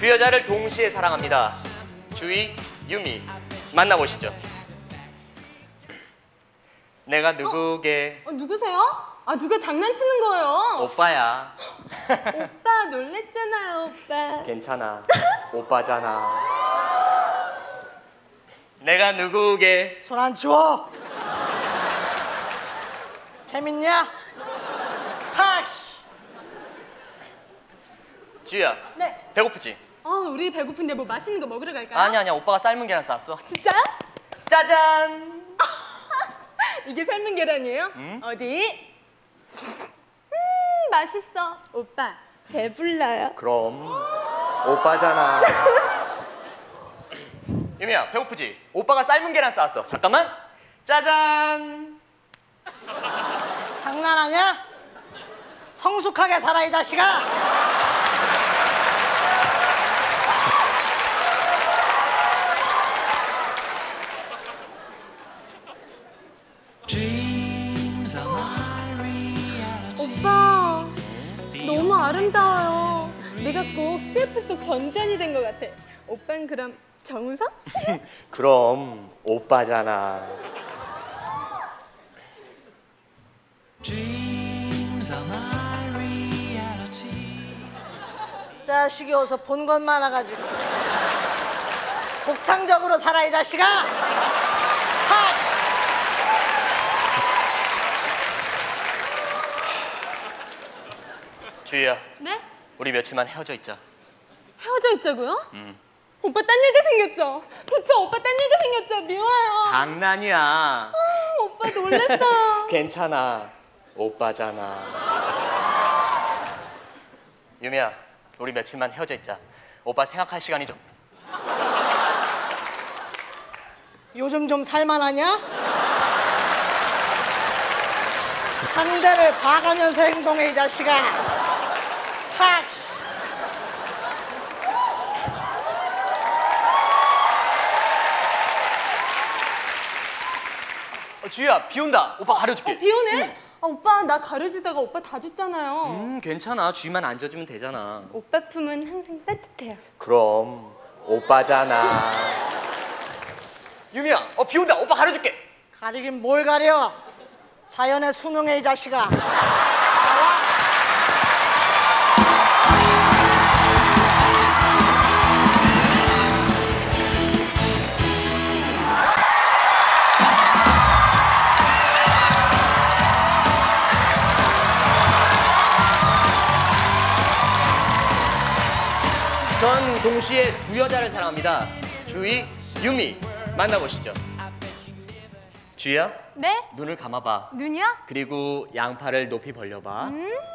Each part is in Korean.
두 여자를 동시에 사랑합니다. 주희, 유미 만나보시죠. 내가 누구게? 누구세요? 아, 누가 장난치는 거예요? 오빠야. 오빠 놀랬잖아요, 오빠. 괜찮아. 오빠잖아. 내가 누구게? 손 안 치워. 재밌냐? 하씨. 주희야. 네. 배고프지? 우리 배고픈데 뭐 맛있는 거 먹으러 갈까요? 아니야. 오빠가 삶은 계란 쌌어. 진짜? 짜잔. 이게 삶은 계란이에요? 어디? 맛있어. 오빠, 배불러요. 그럼 오빠잖아. 유미야, 배고프지? 오빠가 삶은 계란 쌌어. 잠깐만. 짜잔. 장난하냐? 성숙하게 살아, 이 자식아. 오빠, 너무 아름다워요. 내가 꼭 CF 속 전전이 된 것 같아. 오빠는 그럼 정우성? 그럼 오빠잖아. 자식이 어서 본 것 많아가지고. 독창적으로 살아, 이 자식아. 하! 주희야, 네? 우리 며칠만 헤어져 있자. 헤어져 있자고요? 오빠 딴 여자 생겼죠? 그쵸, 오빠 딴 여자 생겼죠? 미워요. 장난이야. 오빠 놀랬어요. 괜찮아. 오빠잖아. 유미야, 우리 며칠만 헤어져 있자. 오빠 생각할 시간이 좀. 요즘 좀 살만하냐? 상대를 봐가면서 행동해, 이 자식아. 하! 주희야, 비 온다. 오빠 가려줄게. 비 오네? 오빠, 나 가려주다가 오빠 다 줬잖아요. 괜찮아. 주희만 안 젖으면 되잖아. 오빠 품은 항상 따뜻해요. 그럼 오빠잖아. 유미야, 비 온다. 오빠 가려줄게. 가리긴 뭘 가려? 자연에 순응해, 이 자식아. 전 동시에 두 여자를 사랑합니다. 주희, 유미 만나보시죠. 주희야, 네? 눈을 감아봐. 눈이요? 그리고 양팔을 높이 벌려봐.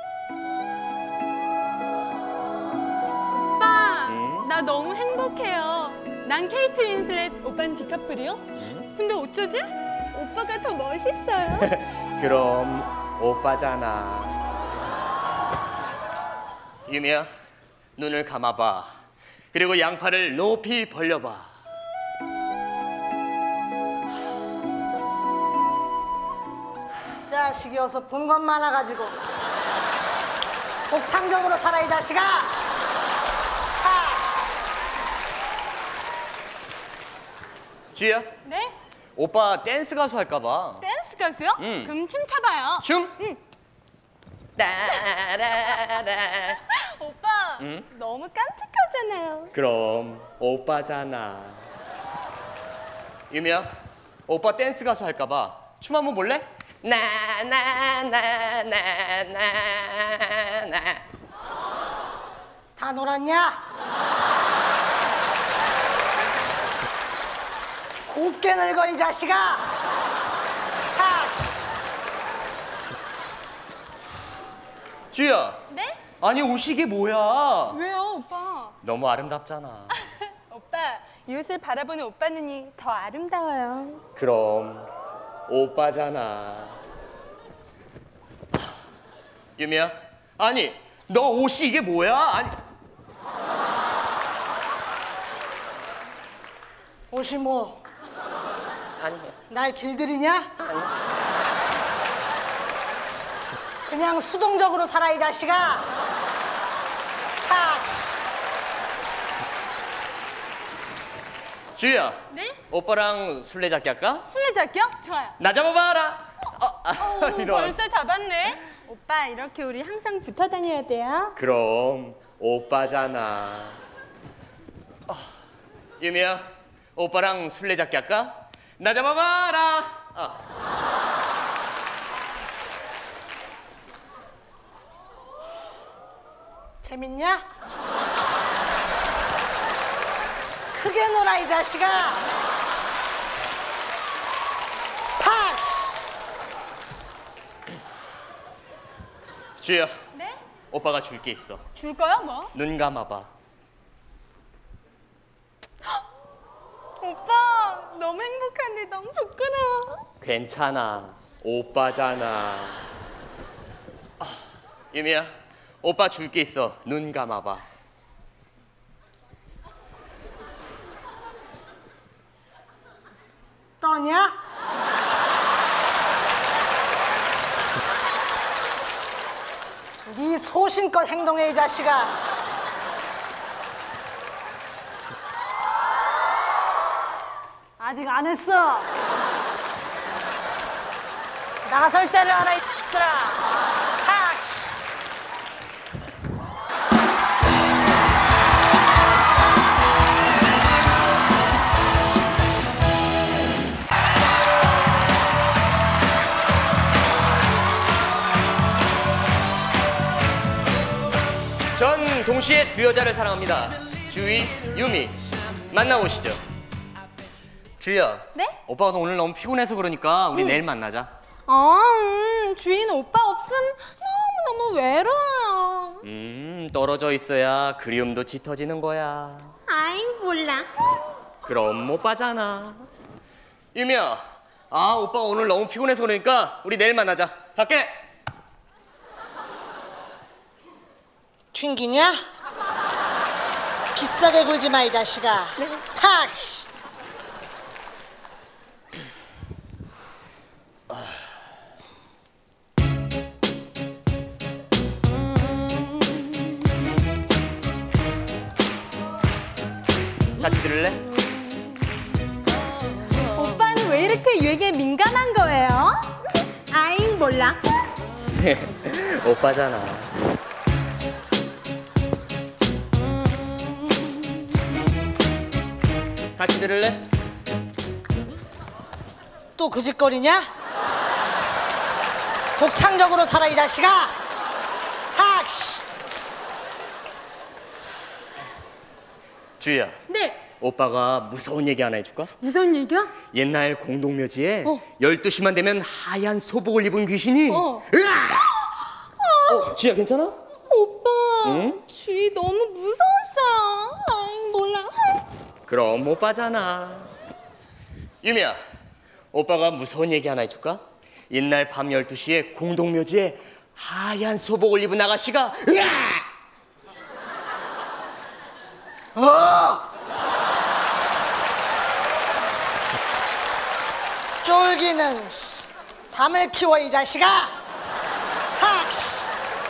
오빠, 나 너무 행복해요. 난 케이트 윈슬렛, 오빠는 디카프리오? 근데 어쩌지? 오빠가 더 멋있어요. 그럼 오빠잖아. 유미야, 눈을 감아봐. 그리고 양팔을 높이 벌려봐. 자식이 어서 본 것 많아가지고. 독창적으로 살아, 이 자식아. 하! 주희야, 네? 오빠 댄스 가수 할까봐. 댄스 가수요? 그럼 춤춰봐요. 춤? 응. 따라라라. 오빠, 너무 깜찍하잖아요. 그럼 오빠잖아. 유미야, 오빠 댄스 가수 할까봐 춤 한번 볼래? 나나나나나나나. 다 놀았냐? 곱게 늙어, 이 자식아. 하! 주희야, 네? 아니 옷이 이게 뭐야? 왜요, 오빠? 너무 아름답잖아. 오빠, 이 옷을 바라보는 오빠 눈이 더 아름다워요. 그럼 오빠잖아. 유미야, 아니 너 옷이 이게 뭐야? 아니 옷이 뭐, 아니 날 길들이냐? 그냥 수동적으로 살아, 이 자식아. 하! 주희야. 네? 오빠랑 술래잡기 할까? 술래잡기요? 좋아요. 나 잡아봐라. 이런. 벌써 잡았네. 오빠 이렇게 우리 항상 붙어 다녀야 돼요. 그럼 오빠잖아. 유미야, 오빠랑 술래잡기 할까? 나 잡아봐라. 재밌냐? 크게 놀아 이 자식아. 팍스. 주희야, 네? 오빠가 줄 게 있어. 줄 거요? 뭐? 눈 감아봐. 오빠 너무 행복한데 너무 부끄러워. 괜찮아, 오빠잖아. 유미야, 오빠 줄 게 있어. 눈 감아봐. 떠냐? 네 소신껏 행동해 이 자식아. 아직 안 했어. 나설 때를 알아 이 X들아. 팍스. 전 동시에 두 여자를 사랑합니다. 주희, 유미. 만나보시죠. 주희야. 네? 오빠가 오늘 너무 피곤해서 그러니까 우리 내일 만나자. 주인 오빠 없음 너무너무 외로워요. 떨어져 있어야 그리움도 짙어지는 거야. 아잉 몰라. 그럼 오빠잖아. 유미야, 오빠가 오늘 너무 피곤해서 그러니까 우리 내일 만나자. 갈게. 튕기냐? 비싸게 굴지 마 이 자식아. 팍스. 같이 들을래? 오빠는 왜 이렇게 유행에 민감한 거예요? 아잉 몰라. 오빠잖아. 같이 들을래? 또 그 짓거리냐? 독창적으로 살아 이 자식아. 팍스. 주희야, 네. 오빠가 무서운 얘기 하나 해줄까? 무슨 얘기야? 옛날 공동묘지에 12시만 되면 하얀 소복을 입은 귀신이 으악! 주희야 괜찮아? 오빠. 응? 쥐 너무 무서웠어요. 아잉 몰라. 그럼 오빠잖아. 유미야, 오빠가 무서운 얘기 하나 해줄까? 옛날 밤 12시에 공동묘지에 하얀 소복을 입은 아가씨가 으악! 쫄기는 담을 키워 이 자식아. 팍스.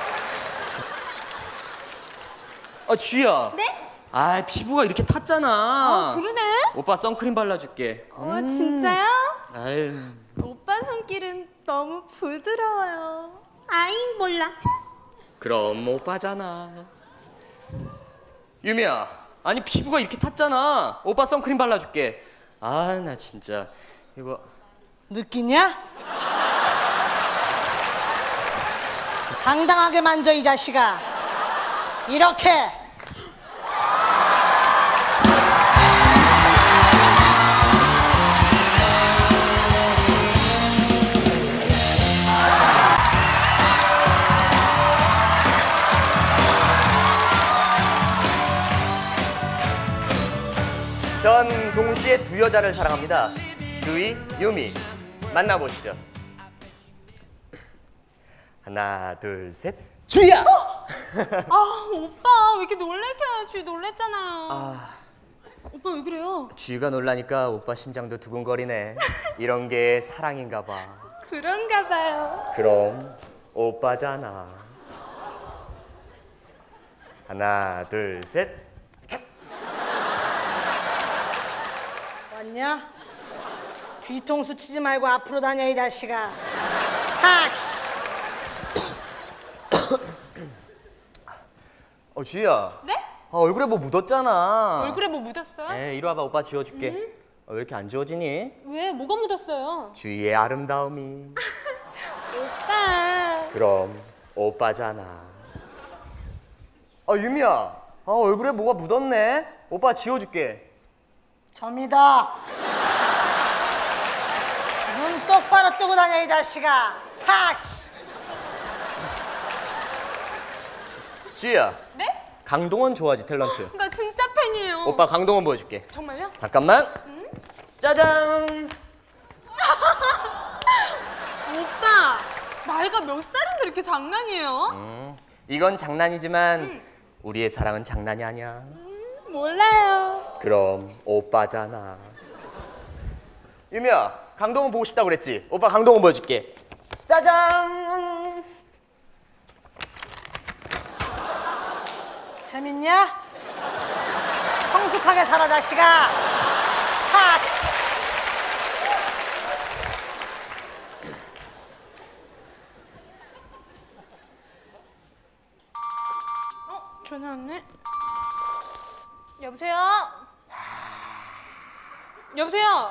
주희야. 네? 피부가 이렇게 탔잖아. 그러네. 오빠 선크림 발라줄게. 진짜요? 아유. 오빠 손길은 너무 부드러워요. 아잉 몰라. 그럼 오빠잖아. 유미야, 아니 피부가 이렇게 탔잖아. 오빠 선크림 발라줄게. 나 진짜 이거 느끼냐? 당당하게 만져 이 자식아. 이렇게. 전 동시에 두 여자를 사랑합니다. 주희, 유미. 만나보시죠. 하나, 둘, 셋. 주희야! 오빠 왜 이렇게 놀래켜요? 쥐 놀랬잖아요. 오빠 왜 그래요? 주희가 놀라니까 오빠 심장도 두근거리네. 이런 게 사랑인가 봐. 그런가 봐요. 그럼 오빠잖아. 하나, 둘, 셋. 봤냐? 뒤통수 치지 말고 앞으로 다녀 이 자식아. 하! 주희야. 네? 얼굴에 뭐 묻었잖아. 얼굴에 뭐 묻었어요? 이리 와봐, 오빠 지워줄게. 왜 이렇게 안 지워지니? 왜? 뭐가 묻었어요? 주희의 아름다움이. 오빠. 그럼 오빠잖아. 유미야. 얼굴에 뭐가 묻었네? 오빠 지워줄게. 점이다. 눈 똑바로 뜨고 다녀 이 자식아. 하! 주희야. 네? 강동원 좋아하지, 탤런트. 나 진짜 팬이에요. 오빠 강동원 보여줄게. 정말요? 잠깐만. 짜잔. 오빠, 나이가 몇 살인데 이렇게 장난이에요? 이건 장난이지만 우리의 사랑은 장난이 아니야. 몰라요. 그럼 오빠잖아. 유미야, 강동원 보고 싶다고 그랬지? 오빠 강동원 보여줄게. 짜잔. 재밌냐? 성숙하게 살아 자식아. 하! 전화 왔네. 여보세요? 여보세요?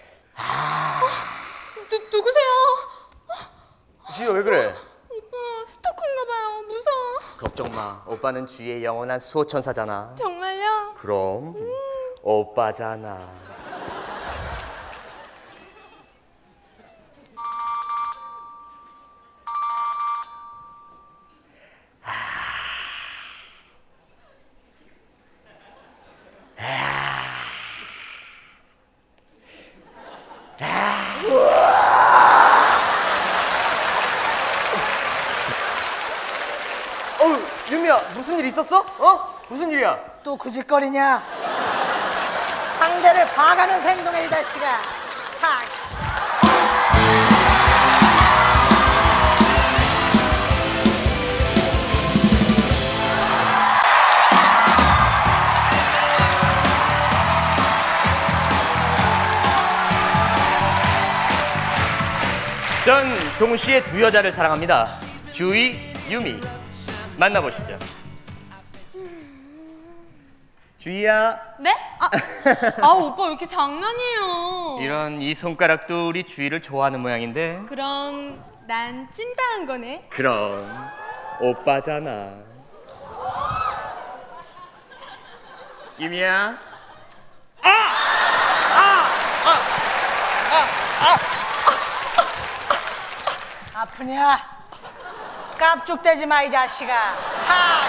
누구세요? 주희야, 왜 그래? 오빠 스토커인가 봐요. 무서워. 걱정 마. 오빠는 주희의 영원한 수호천사잖아. 정말요? 그럼 오빠잖아. 유미야, 무슨 일 있었어? 무슨 일이야? 또 그 짓거리냐? 상대를 봐가면서 행동해 이 자식아. 하! 전 동시에 두 여자를 사랑합니다. 주희, 유미. 만나보시죠. 주희야. 네? 오빠 왜 이렇게 장난이에요? 이런 이 손가락도 우리 주희를 좋아하는 모양인데. 그럼 난 찜당한 거네. 그럼 오빠잖아. 유미야. 아프냐? 깝죽대지 마 이 자식아. 하!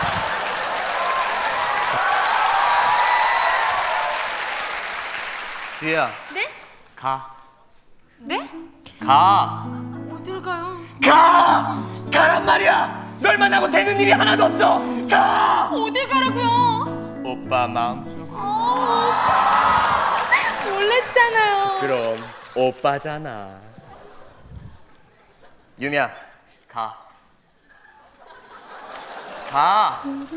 주희야. 네? 가. 네? 가. 어딜 가요? 가란 말이야. 널 만나고 되는 일이 하나도 없어. 가. 어딜 가라고요? 오빠 마음속. 놀랬잖아요. 그럼 오빠잖아. 유미야, 가. 가.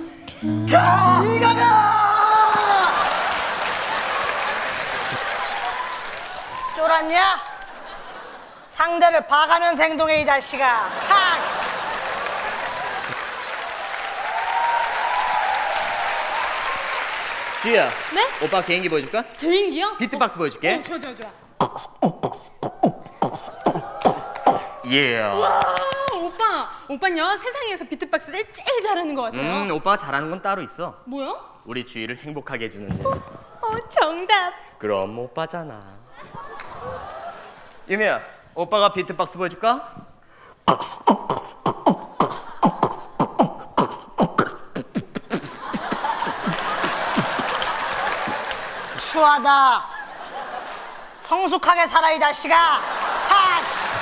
쫄았냐? 상대를 봐가면서 행동해 이 자식아. 하! 주희야. 네? 오빠 개인기 보여줄까? 개인기요? 비트박스 보여줄게. 좋아. 예. 오빠는요 세상에서 비트박스를 제일 잘하는 것 같아요. 오빠가 잘하는 건 따로 있어. 뭐요? 우리 주희를 행복하게 해주는 일. 정답. 그럼 오빠잖아. 유미야, 오빠가 비트박스 보여줄까? 추하다. 성숙하게 살아 이 자식아. 하!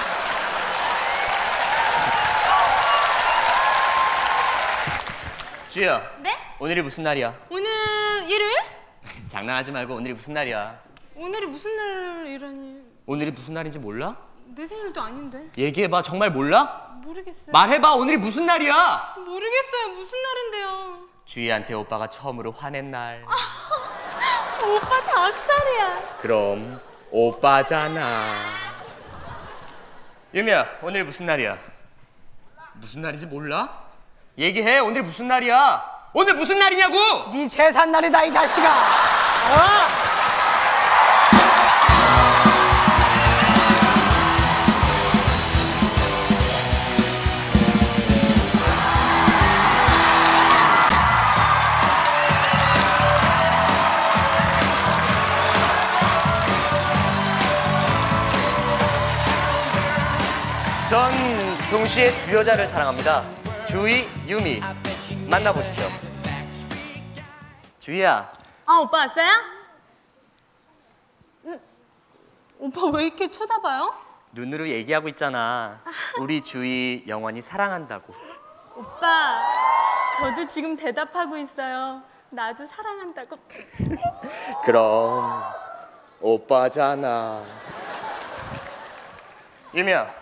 주희야. 네? 오늘이 무슨 날이야? 오늘 일요일? 장난하지 말고 오늘이 무슨 날이야? 오늘이 무슨 날이라니? 오늘이 무슨 날인지 몰라? 내 생일도 아닌데. 얘기해봐. 정말 몰라? 모르겠어요. 말해봐. 오늘이 무슨 날이야? 모르겠어요. 무슨 날인데요? 주희한테 오빠가 처음으로 화낸 날. 오빠 5살이야. 그럼 오빠잖아. 유미야, 오늘 무슨 날이야? 무슨 날인지 몰라? 얘기해. 오늘 무슨 날이야? 오늘 무슨 날이냐고! 네 제삿날이다 이 자식아. 어? 전 동시에 두 여자를 사랑합니다. 주희, 유미. 만나보시죠. 주희야. 아, 오빠 왔어요? 오빠 왜 이렇게 쳐다봐요? 눈으로 얘기하고 있잖아. 우리 주희 영원히 사랑한다고. 오빠, 저도 지금 대답하고 있어요. 나도 사랑한다고. 그럼 오빠잖아. 유미야.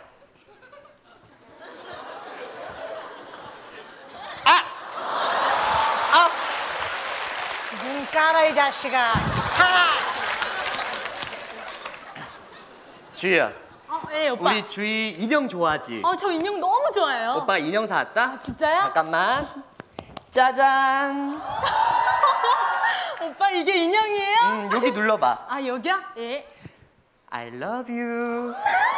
눈 깔아 이 자식아. 하! 주희야. 예, 오빠. 우리 주희 인형 좋아하지? 저 인형 너무 좋아해요. 오빠 인형 사왔다? 진짜요? 잠깐만. 짜잔. 오빠 이게 인형이에요? 여기 눌러봐. 아, 여기요? 예. I love you.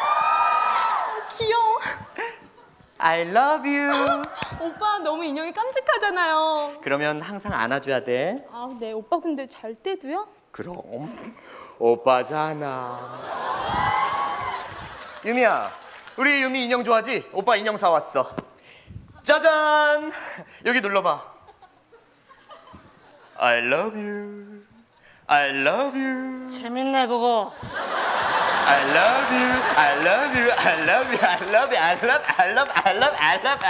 귀여워. I love you. 오빠 너무 인형이 깜찍하잖아요. 그러면 항상 안아줘야 돼. 아, 네. 오빠 근데 잘 때도요? 그럼 오빠잖아. 유미야, 우리 유미 인형 좋아하지? 오빠 인형 사왔어. 짜잔. 여기 눌러봐. I love you. I love you. 재밌네 그거. I love you. I love you. I love you. I love you. I love. I love. I love. I love.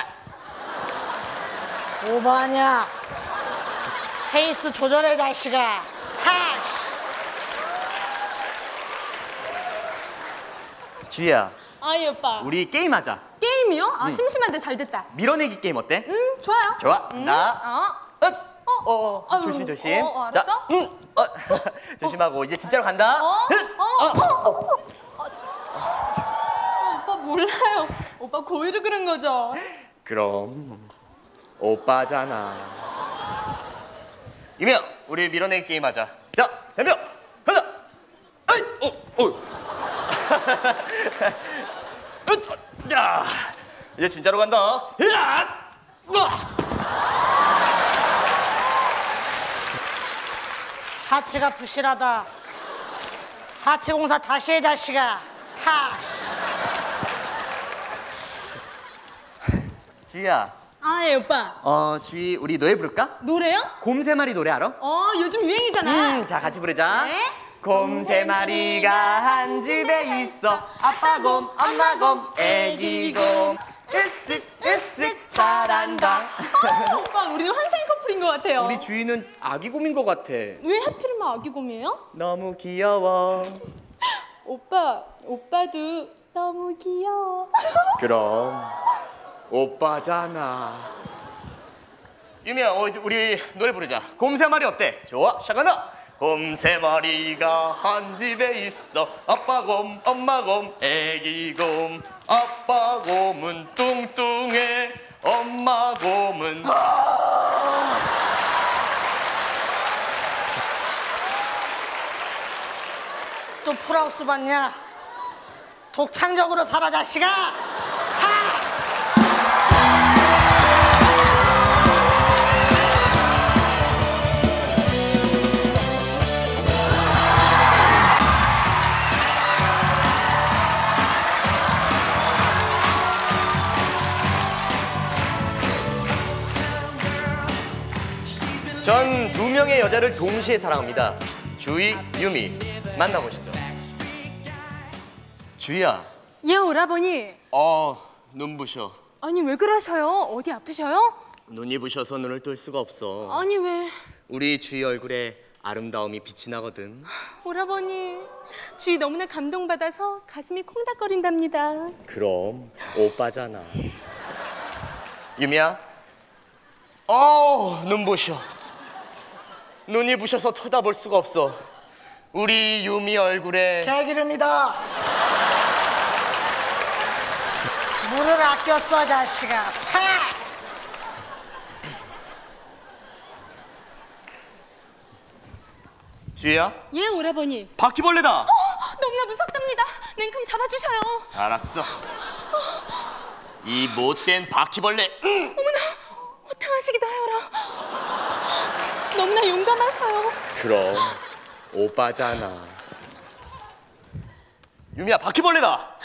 오바냐? 페이스 조절해 자식아. 하! 주희야, 아, 예, 오빠. 우리 게임하자. 게임이요? 아, 심심한데 잘 됐다. 밀어내기 게임 어때? 좋아요. 좋아. 나. 아유, 조심 조심. 알았어? 자, 조심하고 이제 진짜로 간다. 오빠 몰라요. 오빠 고의로 그런 거죠? 그럼 오빠잖아. 유미야, 우리 밀어내기 게임 하자. 자, 덤벼. 하자. 아이, 야, 이제 진짜로 간다. 야, 하체가 부실하다. 하체 공사 다시 해 자식아. 하! 주희야. 아, 예, 오빠. 주희, 우리 노래 부를까? 노래요? 곰 3마리 노래 알아? 요즘 유행이잖아. 자, 같이 부르자. 네. 곰 3마리가 한 집에 있어. 아빠 곰, 엄마 곰, 애기 곰. 으쓱 으쓱 잘한다. 오빠, 우리는 환생 커플인 것 같아요. 우리 주희는 아기 곰인 것 같아. 왜 하필이면 아기곰이에요? 너무 귀여워. 오빠도 너무 귀여워. 그럼 오빠잖아. 유미야, 우리 노래 부르자. 곰 3마리 어때? 좋아, 시작한다. 곰 3마리가 한 집에 있어. 아빠 곰, 엄마 곰, 애기 곰. 아빠 곰은 뚱뚱해. 엄마 곰은 또 풀하우스 봤냐? 독창적으로 살아 자식아. 하! 전 2명의 여자를 동시에 사랑합니다. 주희, 유미. 만나보시죠. 주희야. 예, 오라버니. 눈부셔. 아니, 왜 그러셔요? 어디 아프셔요? 눈이 부셔서 눈을 뜰 수가 없어. 아니, 왜? 우리 주희 얼굴에 아름다움이 빛이 나거든. 오라버니, 주희 너무나 감동받아서 가슴이 콩닥거린답니다. 그럼 오빠잖아. 유미야. 눈부셔. 눈이 부셔서 쳐다볼 수가 없어. 우리 유미 얼굴에 개기름이다. 물을 아껴 써 자식아. 파! 주희야, 예, 오라버니. 바퀴벌레다. 너무나 무섭답니다. 냉큼 잡아주셔요. 알았어. 이 못된 바퀴벌레. 어머나, 호탕하시기도 하여라. 너무나 용감하셔요. 그럼 오빠잖아. 유미야, 바퀴벌레다.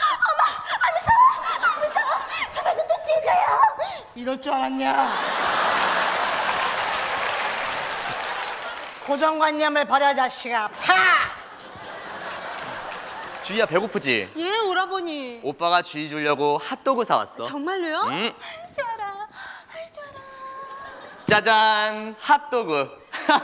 제발 좀 찢어요. 이럴 줄 알았냐? 고정관념을 버려 자식아. 파! 주희야, 배고프지? 예, 오라버니. 오빠가 주희 주려고 핫도그 사왔어. 정말로요? 응. 아이 좋아라. 아이 좋아라. 짜잔, 핫도그.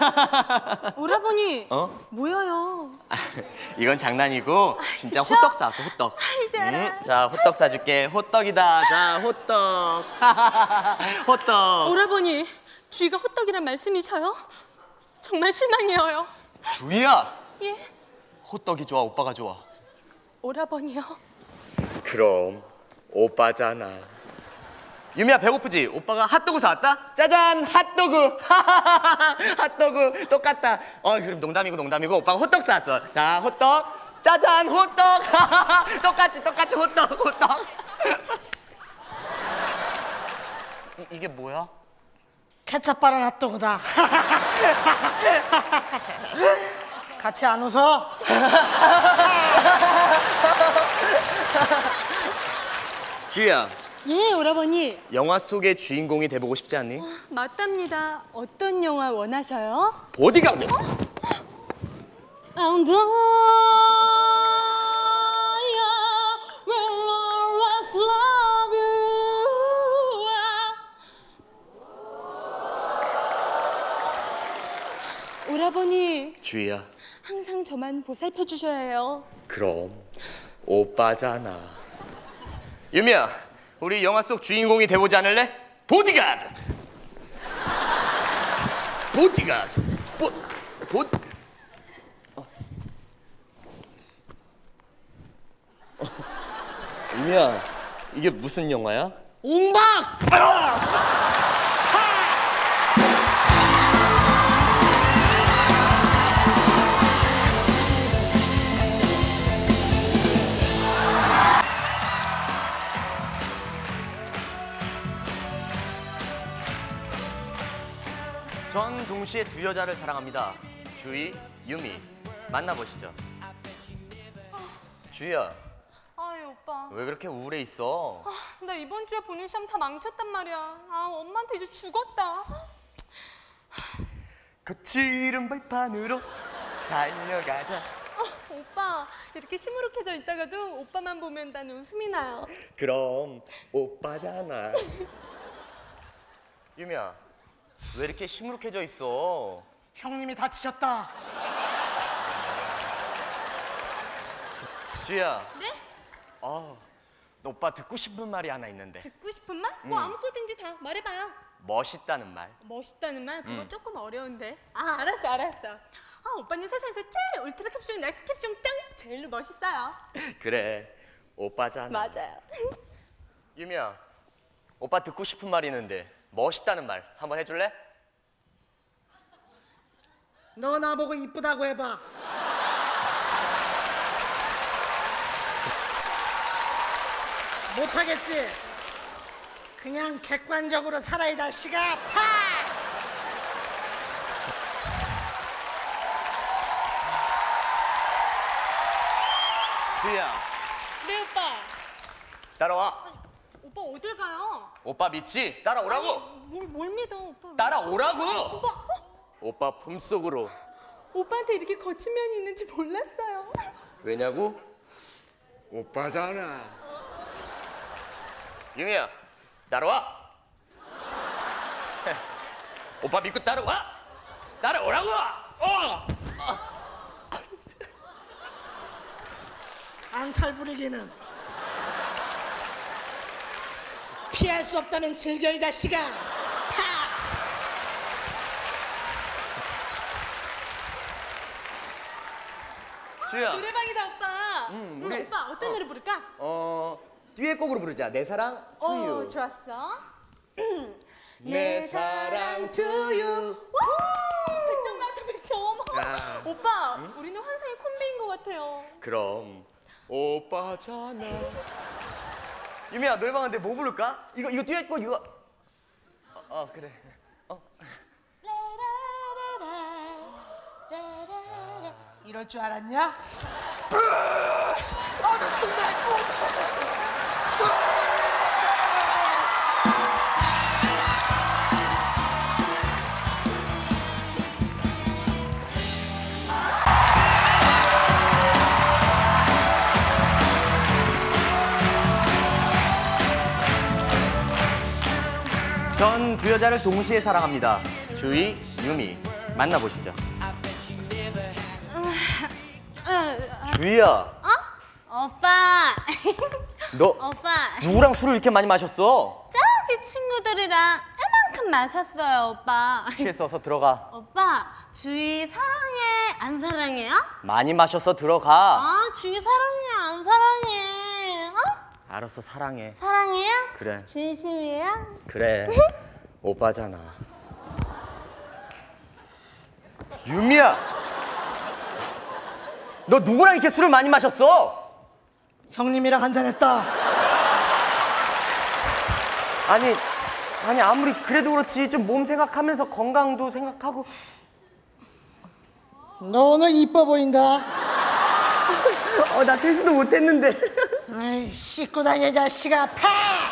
오라버니. 어? 뭐야요? 이건 장난이고 진짜 그쵸? 호떡 사왔어, 호떡. 아이 좋아라. 자, 호떡 사줄게. 호떡이다. 자, 호떡. 호떡. 오라버니, 주희가 호떡이란 말씀이셔요? 정말 실망이에요. 주희야, 예, 호떡이 좋아, 오빠가 좋아? 오라버니요. 그럼 오빠잖아. 유미야, 배고프지? 오빠가 핫도그 사왔다? 짜잔, 핫도그. 핫도그 똑같다. 그럼 농담이고 오빠가 호떡 사왔어. 자, 호떡. 짜잔, 호떡. 똑같이 호떡. 이게 뭐야? 케첩 바른 핫도그다. 같이 안 웃어? 주희야, 예, 오라버니. 영화 속의 주인공이 돼보고 싶지 않니? 맞답니다. 어떤 영화 원하셔요? 보디가드. And I will always love you. 오라버니, 주희야, 항상 저만 보살펴 주셔야 해요. 그럼 오빠잖아. 유미야, 우리 영화 속 주인공이 돼보지 않을래? 보디가드. 보디. 유미야, 이게 무슨 영화야? 웅박! 전 동시에 두 여자를 사랑합니다. 주희, 유미. 만나보시죠. 주희야, 아이, 오빠. 왜 그렇게 우울해 있어? 나 이번 주에 보는 시험 다 망쳤단 말이야. 엄마한테 이제 죽었다. 거칠은 발판으로 달려가자. 오빠, 이렇게 시무룩해져 있다가도 오빠만 보면 난 웃음이 나요. 그럼 오빠잖아. 유미야, 왜 이렇게 시무룩해져 있어? 형님이 다치셨다. 주희야, 네? 너 오빠 듣고 싶은 말이 하나 있는데. 듣고 싶은 말? 뭐 아무거든지 다 말해봐요. 멋있다는 말. 멋있다는 말? 그거 조금 어려운데. 알았어. 오빠는 세상에서 제일 울트라 캡숑 나이스 캡숑 짱! 제일로 멋있어요. 그래, 오빠잖아. 맞아요. 유미야, 오빠 듣고 싶은 말이 있는데 멋있다는 말 한번 해줄래? 너 나보고 이쁘다고 해봐. 못하겠지? 그냥 객관적으로 살아 이 자식아. 파! 주희야, 네, 오빠. 따라와. 오빠 어딜 가요? 오빠 믿지? 따라오라고. 뭘 믿어, 오빠. 따라오라고. 오빠, 오빠 품속으로. 오빠한테 이렇게 거친 면이 있는지 몰랐어요. 왜냐고? 오빠잖아. 유미야, 따라와. 오빠 믿고 따라와. 따라오라고. 앙탈 부리기는 피할 수 없다면 즐겨 이 자식아. 파! 주희야. 노래방이다 오빠. 우리- 오빠 어떤 노래 부를까? 듀엣곡으로 부르자. 내 사랑 to you. 좋았어. 내 사랑 to you. 100점 나왔다 100점. 야. 오빠 우리는 환상의 콤비인 것 같아요. 그럼 오빠잖아. 유미야 노래방 가는데 뭐 부를까? 이거 듀엣곡 이거. 그래. 이럴 줄 알았냐? 전 두 여자를 동시에 사랑합니다. 주희, 유미 만나보시죠. 주희야, 오빠. 너 오빠. 누구랑 술을 이렇게 많이 마셨어? 저기 친구들이랑 이만큼 마셨어요 오빠. 취해서 어서 들어가. 오빠 주희 사랑해 안 사랑해요? 많이 마셔서 들어가. 주희 사랑해 안 사랑해? 알았어, 사랑해. 사랑해요? 그래. 진심이에요? 그래. 오빠잖아. 유미야, 너 누구랑 이렇게 술을 많이 마셨어? 형님이랑 한잔했다. 아니 아무리 그래도 그렇지 좀 몸 생각하면서 건강도 생각하고. 너 오늘 이뻐 보인다. 나 세수도 못했는데. 아이, 씻고 다녀 자식아. 파!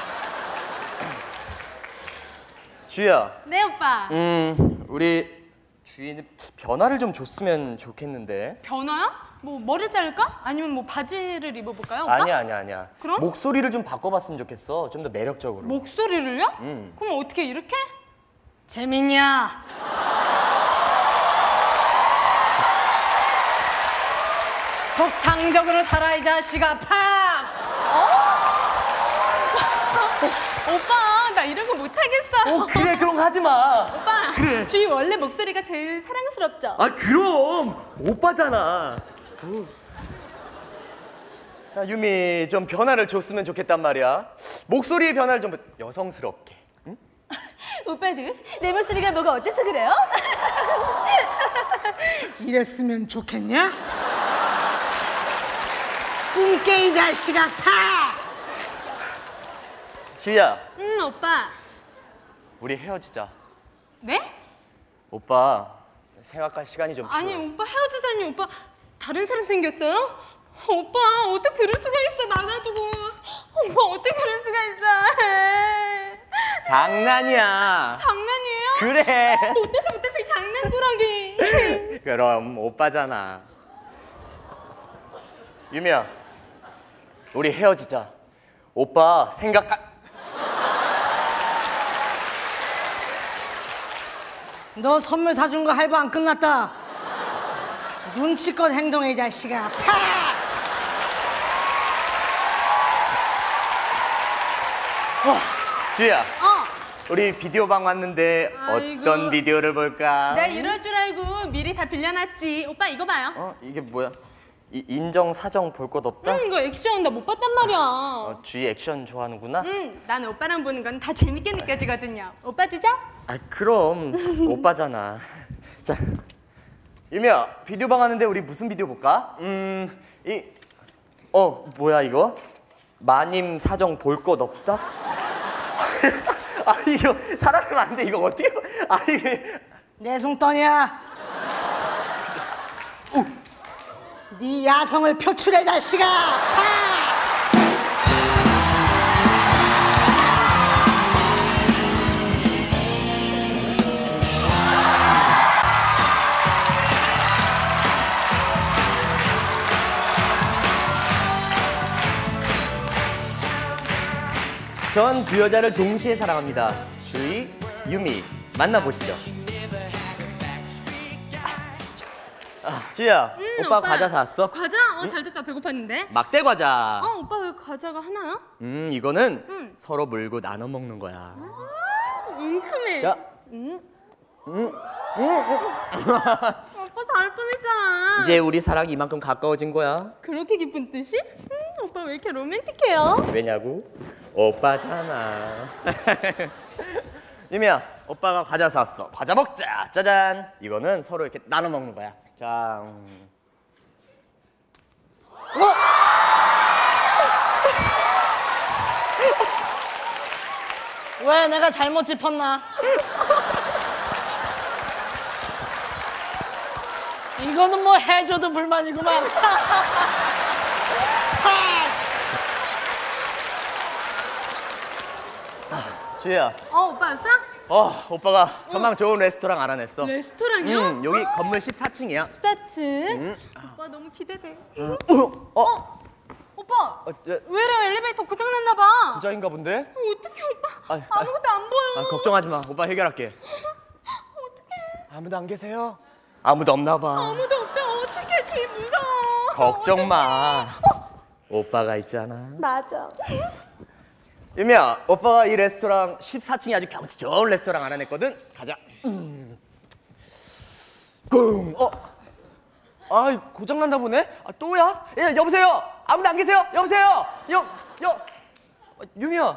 주희야, 네 오빠. 우리 주희는 변화를 좀 줬으면 좋겠는데. 변화요? 뭐 머리 자를까? 아니면 뭐 바지를 입어볼까요 오빠? 아니야. 그럼? 목소리를 좀 바꿔봤으면 좋겠어. 좀 더 매력적으로. 목소리를요? 그럼 어떻게 이렇게? 재민이야. 독창적으로 살아 이 자식아. 파! 오빠 나 이런 거 못하겠어. 그래, 그런 거 하지 마. 오빠 그래. 주희 원래 목소리가 제일 사랑스럽죠? 그럼 오빠잖아. 야, 유미 좀 변화를 줬으면 좋겠단 말이야. 목소리의 변화를 좀 여성스럽게. 오빠도 내 목소리가 뭐가 어때서 그래요? 이랬으면 좋겠냐? 꿈깨 이 자식아. 파! 주희야, 오빠. 우리 헤어지자. 네? 오빠 생각할 시간이 좀 필요해. 아니 오빠 헤어지자니 오빠 다른 사람 생겼어요? 오빠 어떻게 그럴 수가 있어 나가두고. 오빠 어떻게 그럴 수가 있어. 장난이야. 장난이에요? 그래. 못해서 이 장난꾸러기. 그럼 오빠잖아. 유미야, 우리 헤어지자. 오빠 너 선물 사준 거 할부 안 끝났다. 눈치껏 행동해 이 자식아. 파! 주희야, 우리 비디오 방 왔는데 아이고. 어떤 비디오를 볼까? 내가 이럴 줄 알고 미리 다 빌려놨지. 오빠 이거 봐요. 이게 뭐야? 인정 사정 볼 것 없다? 이거 액션 나 못 봤단 말이야. 주희 액션 좋아하는구나? 난 오빠랑 보는 건 다 재밌게 느껴지거든요. 오빠 주죠? 그럼 오빠잖아. 자, 유미야, 비디오 방 왔는데 우리 무슨 비디오 볼까? 뭐야 이거? 마님 사정 볼 것 없다? 이거 사람이면 안 돼. 이거 어떻게? 이게 내 숭떠냐? 네 야성을 표출해 자식아. 파! 전 두 여자를 동시에 사랑합니다. 주희, 유미 만나보시죠. 주희야, 오빠 과자 사왔어? 과자? 잘 됐다. 배고팠는데. 막대 과자. 오빠 왜 과자가 하나야? 이거는 서로 물고 나눠 먹는 거야. 웅큼해. 야, 오빠 잘 뻔했잖아. 이제 우리 사랑이 이만큼 가까워진 거야. 그렇게 기쁜 뜻이? 오빠 왜 이렇게 로맨틱해요? 왜냐고? 오빠잖아. 유미야, 오빠가 과자 사왔어. 과자 먹자. 짜잔. 이거는 서로 이렇게 나눠 먹는 거야. 자. 왜 내가 잘못 짚었나? 이거는 뭐 해줘도 불만이구만. 주희야. 오빠 왔어? 오빠가 전망 좋은 레스토랑 알아냈어. 레스토랑이요? 여기 건물 14층이야. 14층? 오빠 너무 기대돼. 오빠 예. 왜 이래 엘리베이터 고장났나 봐. 부자인가 본데? 어떡해 오빠. 아, 아무것도 안 보여. 걱정하지 마. 오빠 해결할게. 어떡해. 아무도 안 계세요? 아무도 없나 봐. 아무도 없다. 어떡해. 주인 무서워. 걱정 마. 오빠가 있잖아. 맞아. 유미야, 오빠가 이 레스토랑 14층에 아주 경치 좋은 레스토랑 알아냈거든. 가자. 꿍. 아, 고장 난다 보네. 또야? 예, 여보세요. 아무도 안 계세요? 여보세요. 유미야.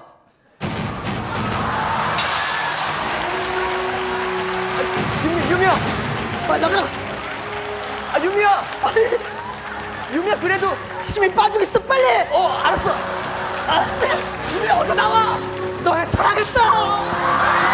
유미야. 빨리 나가. 유미야. 유미야, 그래도 힘이 빠지고 있어 빨리. 알았어. 유미야, 어서 나와. 너를 사랑했다.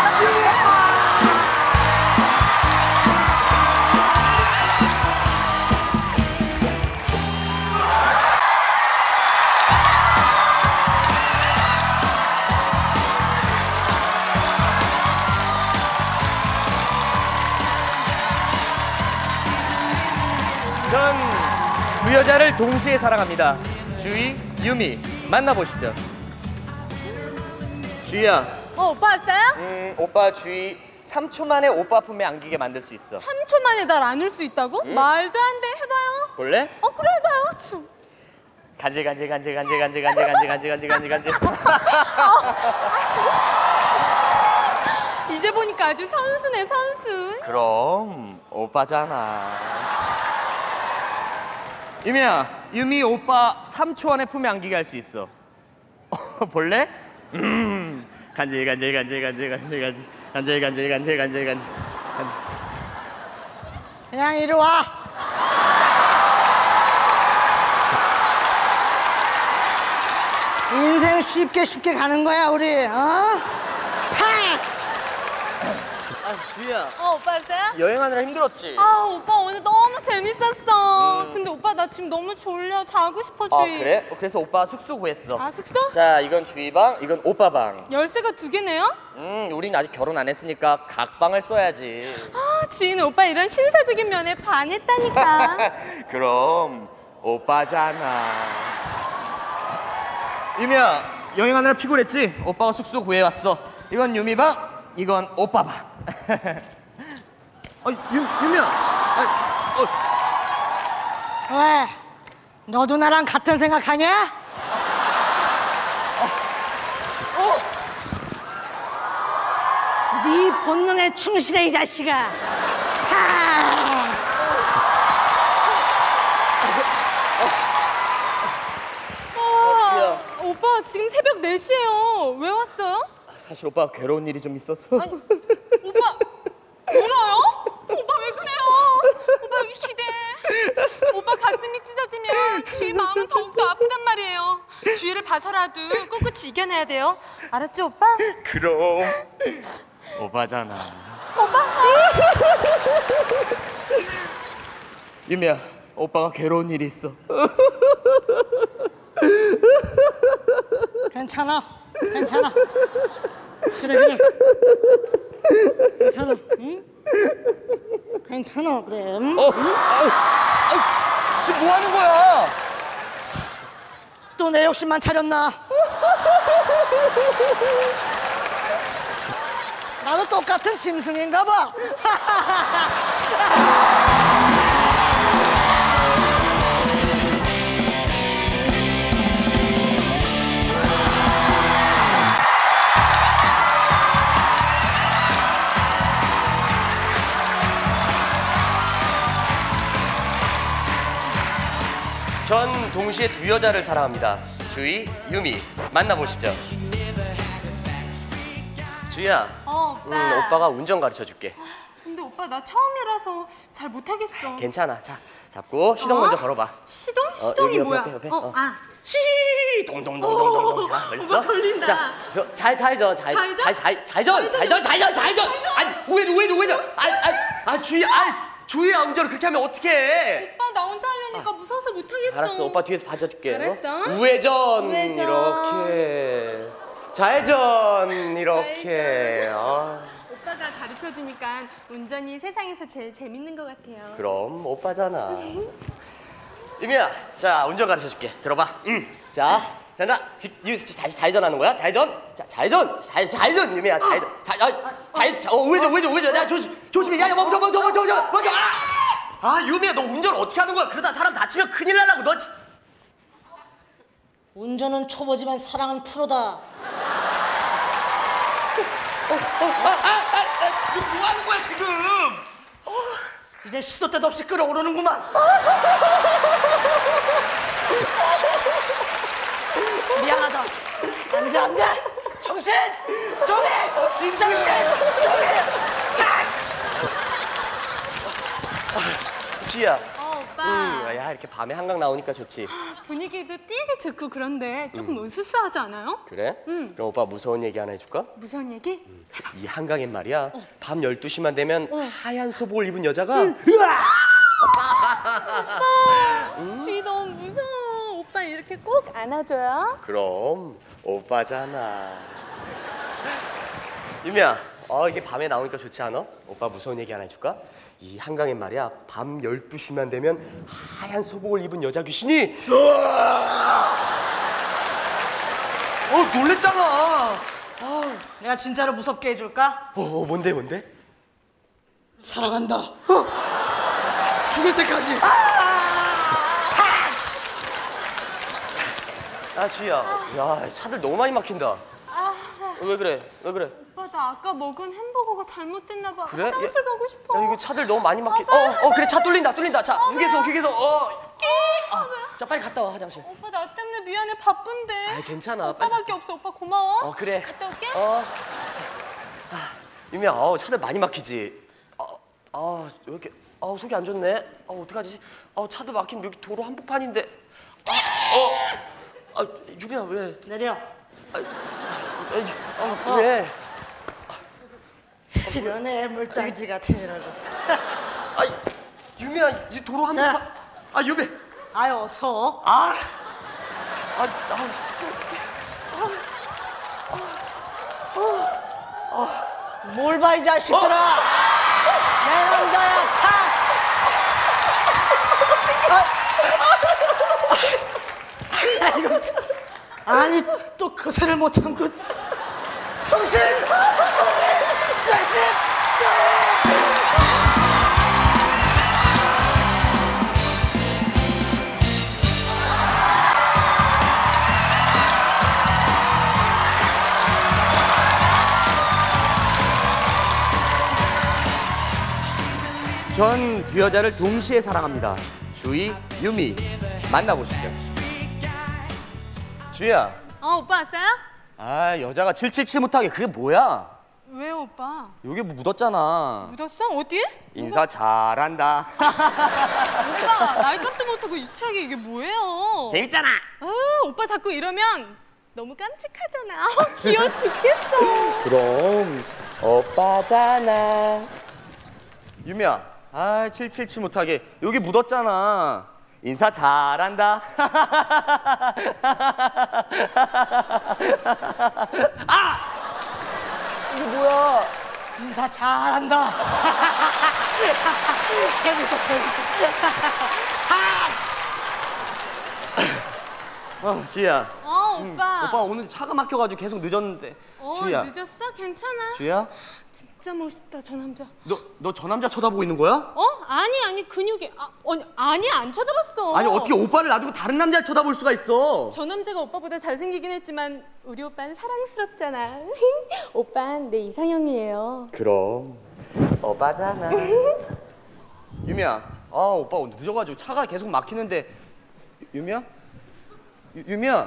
전 두 여자를 동시에 사랑합니다. 주희, 유미. 만나보시죠. 주희야. 오빠 왔어요? 오빠 주희 3초 만에 오빠 품에 안기게 만들 수 있어. 3초 만에 날 안을 수 있다고? 말도 안 돼. 해봐요. 볼래? 그래 해봐요. 참. 간질. 이제 보니까 아주 선수네 선수. 그럼 오빠잖아. 유미야, 유미 오빠 3초 안에 품에 안기게 할 수 있어. 볼래? 간질. 그냥 이리 와. 인생 쉽게 가는 거야 우리. 팍. 주희야, 오빠 왔어요? 여행하느라 힘들었지? 오빠 오늘 너무 재밌었어. 근데 오빠 나 지금 너무 졸려. 자고 싶어 주희. 그래? 그래서 오빠 숙소 구했어. 숙소? 자, 이건 주희 방, 이건 오빠 방. 열쇠가 2개네요? 우린 아직 결혼 안 했으니까 각 방을 써야지. 주희는 오빠 이런 신사적인 면에 반했다니까. 그럼 오빠잖아. 유미야, 여행하느라 피곤했지? 오빠가 숙소 구해왔어. 이건 유미 방, 이건 오빠 방. 유미야. 왜? 너도 나랑 같은 생각하냐? 네 본능에 충실해 이 자식아. 하! 오빠 지금 새벽 4시예요. 왜 왔어요? 사실 오빠가 괴로운 일이 좀 있었어. 오빠 울어요? 오빠 왜 그래요? 오빠 여기 기대. 오빠 가슴이 찢어지면 주희 마음은 더욱더 아프단 말이에요. 주희를 봐서라도 꿋꿋이 이겨내야 돼요. 알았죠 오빠? 그럼 오빠잖아. 오빠? 유미야, 오빠가 괴로운 일이 있어. 괜찮아. 그래. 괜찮아. 응? 괜찮아. 그래. 응? 지금 뭐 하는 거야? 또 내 욕심만 차렸나? 나도 똑같은 심승인가 봐. 동시에 두 여자를 사랑합니다. 주희, 유미 만나보시죠. 주희야, 오빠. 오빠가 운전 가르쳐 줄게. 근데 오빠 나 처음이라서 잘 못하겠어. 괜찮아. 자, 잡고 시동 먼저 걸어봐. 시동? 시동이 여기 뭐야? 옆에. 시. 동동동동동동. 자, 걸렸어? 오빠 걸린다. 자, 좌회전. 아니, 우회전. 주희야, 운전을 그렇게 하면 어떡해? 오빠 나 혼자 하려니까 무서워서 못하겠어. 알았어, 오빠 뒤에서 봐줄게. 알았어. 우회전. 우회전. 이렇게. 좌회전. 이렇게. 오빠가 가르쳐주니까 운전이 세상에서 제일 재밌는 것 같아요. 그럼 오빠잖아. 유미야, 자 운전 가르쳐 줄게. 들어봐. 자, 된다. 다시 좌회전하는 거야. 좌회전. 자, 좌회전. 유미야, 좌회전. 우회전. 야, 조심히. 야, 멈춰. 유미야, 너 운전 어떻게 하는 거야? 그러다 사람 다치면 큰일 나려고. 너. 운전은 초보지만 사랑은 프로다. 너 뭐 하는 거야 지금? 이제 시도 때도 없이 끌어오르는구만. 미안하다. 안돼. 정신. 정신. 주희야. 오빠. 야, 이렇게 밤에 한강 나오니까 좋지. 분위기도 되게 좋고 그런데 조금 으스스하지 않아요? 그래? 그럼 오빠 무서운 얘기 하나 해줄까? 무슨 얘기? 이 한강엔 말이야, 밤 12시만 되면 하얀 소복을 입은 여자가 주희 너무 무서워. 오빠 이렇게 꼭 안아줘요. 그럼 오빠잖아. 유미야, 이게 밤에 나오니까 좋지 않아? 오빠 무서운 얘기 하나 해줄까? 이 한강엔 말이야, 밤 12시만 되면 하얀 소복을 입은 여자 귀신이 놀랬잖아. 내가 진짜로 무섭게 해줄까? 뭔데? 사랑한다. 죽을 때까지. 주희야, 야, 차들 너무 많이 막힌다. 왜 그래? 오빠 나 아까 먹은 햄버거가 잘못됐나 봐. 그래? 화장실 가고 싶어. 야, 이거 차들 너무 많이 막힌. 빨리 화장실. 그래, 차 뚫린다. 자, 휴게소. 왜? 자, 빨리 갔다 와, 화장실. 오빠 나 때문에 미안해. 바쁜데. 아이, 괜찮아. 오빠밖에 없어. 오빠 고마워. 그래. 갔다 올게. 유미야, 차들 많이 막히지. 왜 이렇게 속이 안 좋네. 어떡하지? 차도 막힌 여기 도로 한복판인데. 유미야, 왜? 내려. 그래. 이런 애물단지 같은 이라고. 유미야, 이 도로 한복판. 유미. 어서. 진짜 어떡해. 뭘 봐 이 자식들아. 내 남자야. 아니 또 그새를 못 참고. 정신. 전 두 여자를 동시에 사랑합니다. 주희, 유미 만나보시죠. 주희야. 오빠 왔어요? 여자가 777 못하게 그게 뭐야? 왜요 오빠? 여기 뭐 묻었잖아. 묻었어? 어디에? 인사 잘한다. 오빠 말값도 못하고 유치하게 이게 뭐예요? 재밌잖아. 오빠 자꾸 이러면 너무 깜찍하잖아. 귀여워 죽겠어. 그럼 오빠잖아. 유미야, 777 못하게 여기 묻었잖아. 인사 잘한다. 이게 뭐야? 인사 잘한다. 재밌어. 주희야. 오빠. 오빠 오늘 차가 막혀가지고 계속 늦었는데. 주희야. 늦었어? 괜찮아. 주희야? 진짜 멋있다 저 남자. 너 저 남자 쳐다보고 있는 거야? 아니 근육이 아니 안 쳐다봤어. 아니 어떻게 오빠를 놔두고 다른 남자를 쳐다볼 수가 있어? 저 남자가 오빠보다 잘생기긴 했지만 우리 오빠는 사랑스럽잖아. 오빠는 내 이상형이에요. 그럼 오빠잖아. 유미야, 오빠 오늘 늦어가지고 차가 계속 막히는데. 유미야? 유미야.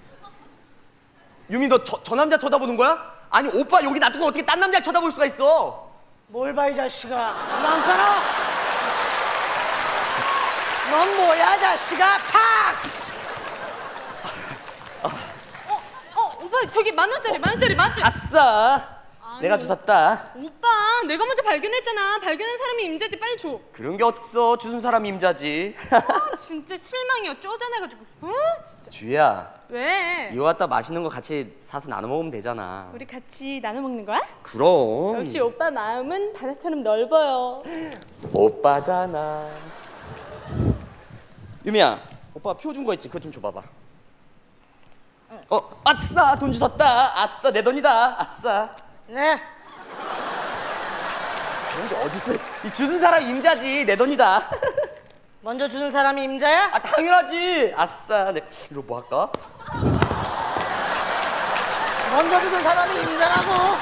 유미 너 저 남자 쳐다보는 거야? 아니 오빠 여기 놔두고 어떻게 딴 남자 쳐다볼 수가 있어? 뭘 봐 이 자식아. 안 깔아. 넌 뭐야 자식아. 팍. 오빠 저기 만 원짜리 맞지? 아싸. 내가 주웠다. 오빠 내가 먼저 발견했잖아. 발견한 사람이 임자지. 빨리 줘. 그런 게 어딨어. 주순 사람이 임자지. 진짜 실망이야. 쪼잔해가지고. 진짜. 주희야. 왜? 이거 갖다 맛있는 거 같이 사서 나눠 먹으면 되잖아. 우리 같이 나눠 먹는 거야? 그럼. 역시 오빠 마음은 바다처럼 넓어요. 오빠잖아. 유미야, 오빠 표 준 거 있지? 그거 좀 줘봐봐. 아싸, 돈 주웠다. 아싸, 내 돈이다. 아싸. 네. 그런 게 어딨어? 이 주는 사람 임자지. 내 돈이다. 먼저 주는 사람이 임자야? 아, 당연하지. 아싸. 이거 뭐 할까? 먼저 주는 사람이 임자라고.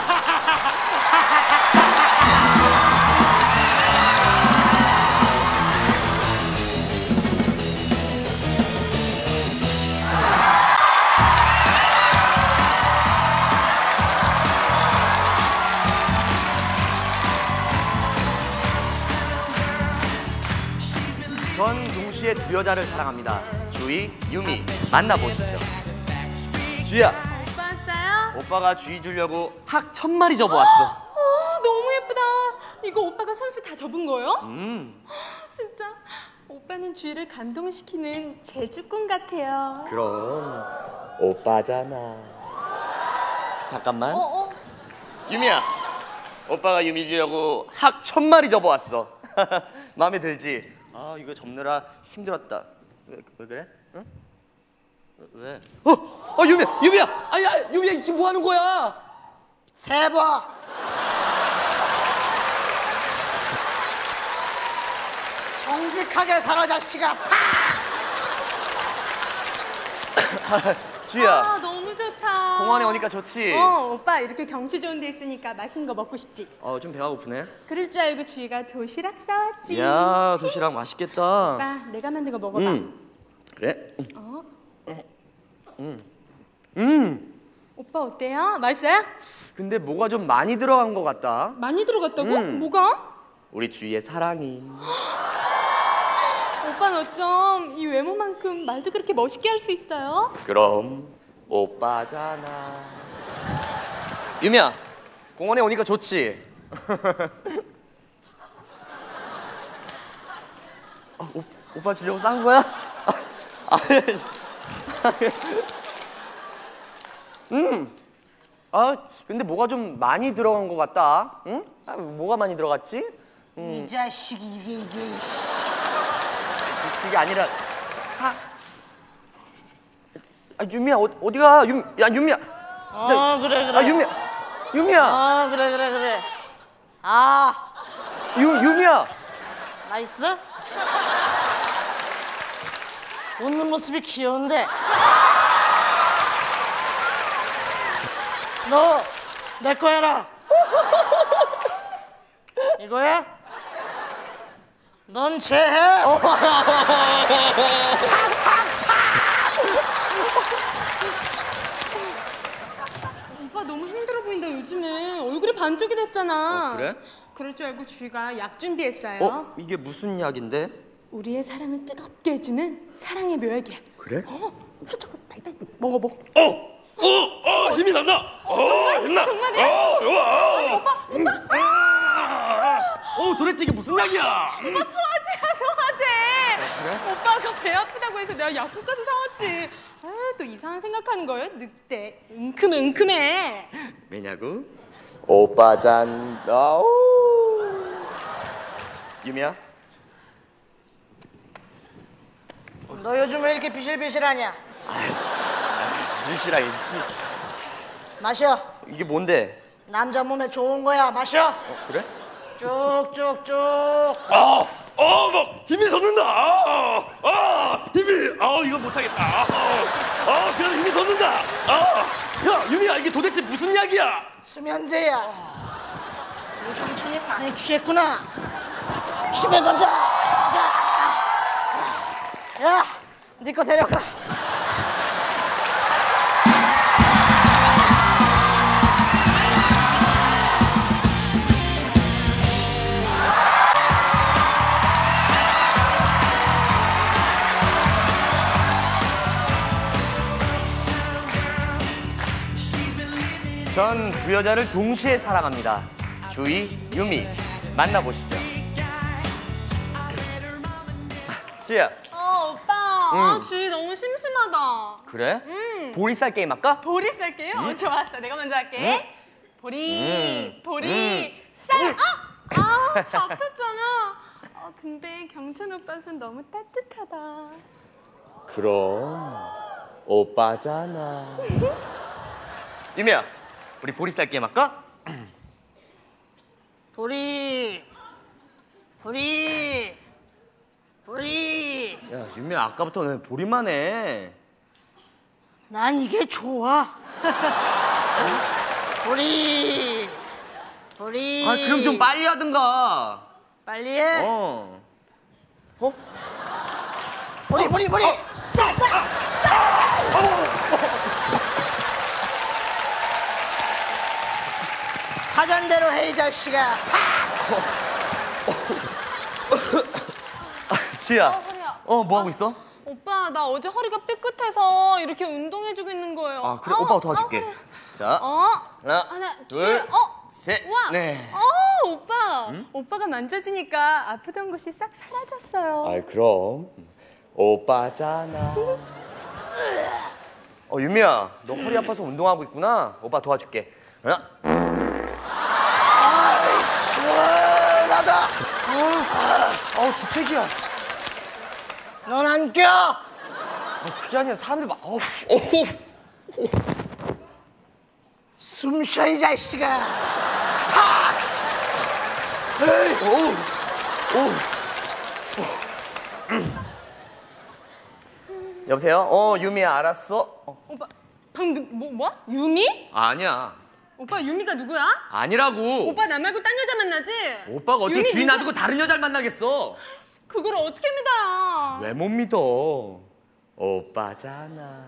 전 동시에 두 여자를 사랑합니다. 주희, 유미. 만나보시죠. 주희야, 오빠 왔어요? 오빠가 주희 주려고 학 1000마리 접어왔어. 너무 예쁘다. 이거 오빠가 손수 다 접은 거예요? 진짜 오빠는 주희를 감동시키는 제주꾼 같아요. 그럼 오빠잖아. 잠깐만. 유미야, 오빠가 유미 주려고 학 1000마리 접어왔어. 마음에 들지? 아, 이거 접느라 힘들었다. 왜 그래? 응? 왜? 유미야! 아야, 유미야, 지금 뭐 하는 거야? 세봐. 정직하게 살아 자식아. 팍. 주희야, 너무 좋다. 공원에 오니까 좋지? 오빠 이렇게 경치 좋은 데 있으니까 맛있는 거 먹고 싶지? 좀 배가 고프네. 그럴 줄 알고 주희가 도시락 싸왔지. 야, 도시락 맛있겠다. 오빠 내가 만든 거 먹어봐. 그래? 오빠 어때요? 맛있어요? 근데 뭐가 좀 많이 들어간 것 같다. 많이 들어갔다고? 뭐가? 우리 주희의 사랑이. 오빠 너 좀 이 외모만큼 말도 그렇게 멋있게 할 수 있어요? 그럼 오빠잖아. 유미야, 공원에 오니까 좋지? 오빠 주려고 싼 거야? 근데 뭐가 좀 많이 들어간 것 같다. 응? 뭐가 많이 들어갔지? 이 자식이 이게. 그게 아니라 유미야, 어디가? 유미야. 그래. 유미야. 그래. 유미야. 나이스. 웃는 모습이 귀여운데. 너 내 거 해라. 이거야? 넌 쟤해. 오빠 너무 힘들어 보인다 요즘에. 얼굴이 반쪽이 됐잖아. 그래? 그럴 줄 알고 주희가 약 준비했어요. 이게 무슨 약인데? 우리의 사랑을 뜨겁게 해주는 사랑의 묘약이야. 그래? 빨리 먹어. 힘이 난다. 힘나. 정말이야? 좋아. 아니 오빠 도대체 이게 무슨 약이야? 소화제. 그래? 오빠가 배 아프다고 해서 내가 약국 가서 사왔지. 또 이상한 생각하는 거예요? 늑대. 은큼해. 왜냐고? 오빠잔. 유미야? 너 요즘 왜 이렇게 비실비실하냐? 무슨 실화야? 마셔. 이게 뭔데? 남자 몸에 좋은 거야. 마셔. 그래? 쭉쭉쭉. 막 힘이 솟는다. 힘이. 이거 못하겠다. 그래도 힘이 솟는다. 야, 유미야, 이게 도대체 무슨 약이야? 수면제야. 우리 경찰이 많이 취했구나. 집에 가자. 야, 네 거 데려가. 전 두 여자를 동시에 사랑합니다. 주희, 유미. 만나보시죠. 주희야. 오빠. 아, 주희 너무 심심하다. 그래? 보리쌀 게임 할까? 보리 쌀게요? 좋았어. 내가 먼저 할게. 보리, 쌀. 잡혔잖아. 근데 경천 오빠 손 너무 따뜻하다. 그럼 오빠잖아. 유미야, 우리 보리쌀 게임 할까? 보리. 야, 유미야, 아까부터 왜 보리만 해? 난 이게 좋아. 보리. 아, 그럼 좀 빨리 하든가. 빨리 해. 어. 보리. 쌀. 하잔대로 해, 이 자식아. 주희야. 허리야. 뭐 하고 있어? 오빠, 나 어제 허리가 삐끗해서 이렇게 운동해주고 있는 거예요. 아, 그래? 오빠가 도와줄게. 허리야. 자, 하나, 둘, 셋, 우와. 넷. 오빠. 오빠가 만져주니까 아프던 곳이 싹 사라졌어요. 아이, 그럼 오빠잖아. 유미야, 너 허리 아파서 운동하고 있구나. 오빠 도와줄게. 하나. 시원하다. 주책이야. 넌 안 껴. 그게 아니라 사람들 막. 숨 쉬어, 이 자식아. 여보세요? 유미야, 알았어. 오빠, 방금 뭐? 유미? 아니야. 오빠, 유미가 누구야? 아니라고. 오빠 나 말고 딴 여자 만나지? 오빠가 어떻게 유미 주인 누구야? 놔두고 다른 여자를 만나겠어? 그걸 어떻게 믿어요? 왜 못 믿어? 오빠잖아.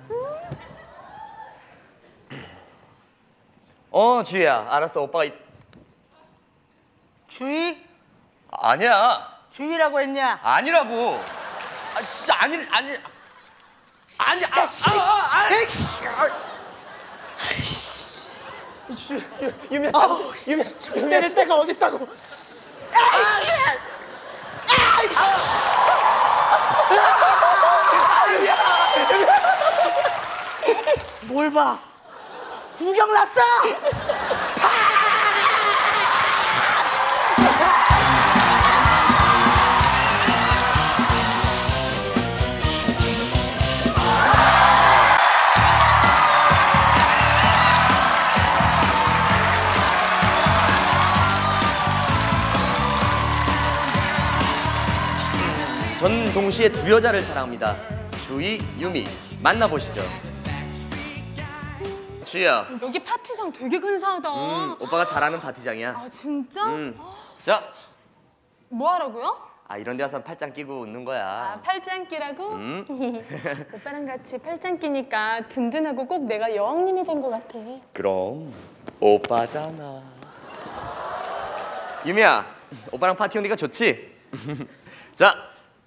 주희야, 알았어. 오빠가 주희? 아니야. 주희라고 했냐? 아니라고. 진짜 아니. 유미야, 때릴 데가 어딨다고. 뭘 봐? 구경 났어? 전 동시에 두 여자를 사랑합니다. 주희, 유미. 만나보시죠. 주희야, 여기 파티장 되게 근사하다. 오빠가 잘하는 파티장이야. 아, 진짜? 자, 뭐 하라고요? 이런 데 와서 팔짱 끼고 웃는 거야. 팔짱 끼라고? 오빠랑 같이 팔짱 끼니까 든든하고 꼭 내가 여왕님이 된 것 같아. 그럼 오빠잖아. 유미야, 오빠랑 파티 오니까 좋지? 자,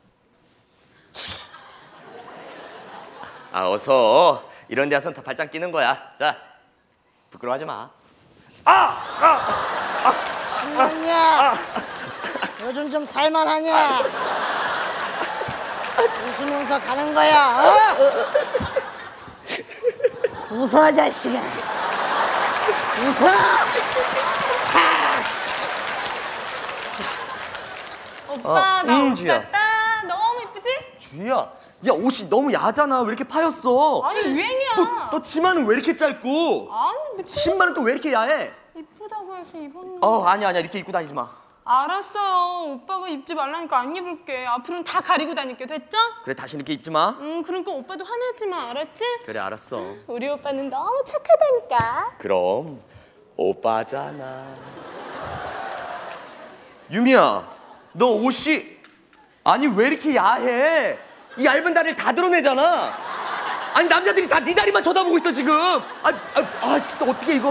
어서 이런 데 와서는 다 발짱 끼는 거야. 자, 부끄러워하지 마. 신났냐? 요즘 좀 살만하냐? 웃으면서 가는 거야, 웃어, 자식아. 웃어! 오빠, 나 옷 주희야. 같다. 너무 이쁘지? 주희야, 야, 옷이 너무 야잖아. 왜 이렇게 파였어? 아니, 유행이야. 또 치마는 왜 이렇게 짧고? 아니, 미친. 신발은 또 왜 이렇게 야해? 이쁘다고 해서 입었는데. 아니야, 이렇게 입고 다니지 마. 알았어요. 오빠가 입지 말라니까 안 입을게. 앞으로는 다 가리고 다닐게. 됐죠? 그래, 다시 이렇게 입지 마. 그러니까 오빠도 화내지 마. 알았지? 그래, 알았어. 우리 오빠는 너무 착하다니까. 그럼 오빠잖아. 유미야, 너 옷이 왜 이렇게 야해? 이 얇은 다리를 다 드러내잖아. 아니, 남자들이 다 네 다리만 쳐다보고 있어 지금. 진짜 어떻게 이거?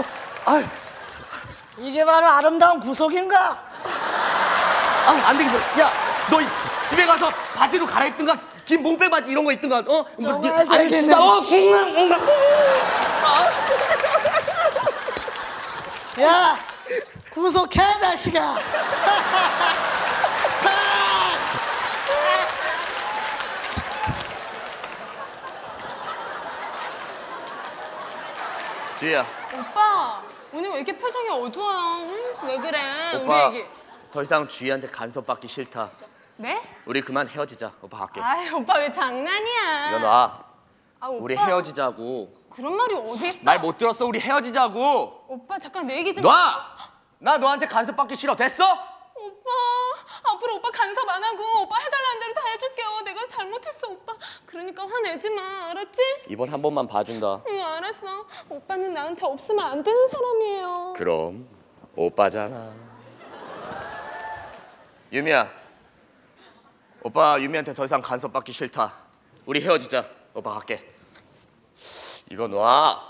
이게 바로 아름다운 구속인가? 안 되겠어. 야, 너 집에 가서 바지로 갈아입든가, 긴 몸빼 바지 이런 거 입든가. 정말 아니, 진짜 되겠네. 야, 구속해 자식아. 주희야, 오빠 오늘 왜 이렇게 표정이 어두워요? 응? 왜 그래? 오빠 우리 얘기. 더 이상 주희한테 간섭받기 싫다. 네? 우리 그만 헤어지자. 오빠 갈게. 아이 오빠 왜 장난이야? 이거 놔. 아, 오빠. 우리 헤어지자고. 그런 말이 어디 있어? 말 못 들었어? 우리 헤어지자고. 오빠 잠깐 내 얘기 좀. 놔! 나 너한테 간섭받기 싫어. 됐어? 오빠 앞으로 오빠 간섭 안 하고 오빠 해달라는 대로 다 해줄게요. 내가 잘못했어 오빠. 그러니까 화내지 마. 알았지? 이번 한 번만 봐준다. 응 알았어. 오빠는 나한테 없으면 안 되는 사람이에요. 그럼 오빠잖아. 유미야, 오빠 유미한테 더 이상 간섭받기 싫다. 우리 헤어지자. 오빠 갈게. 이거 놔.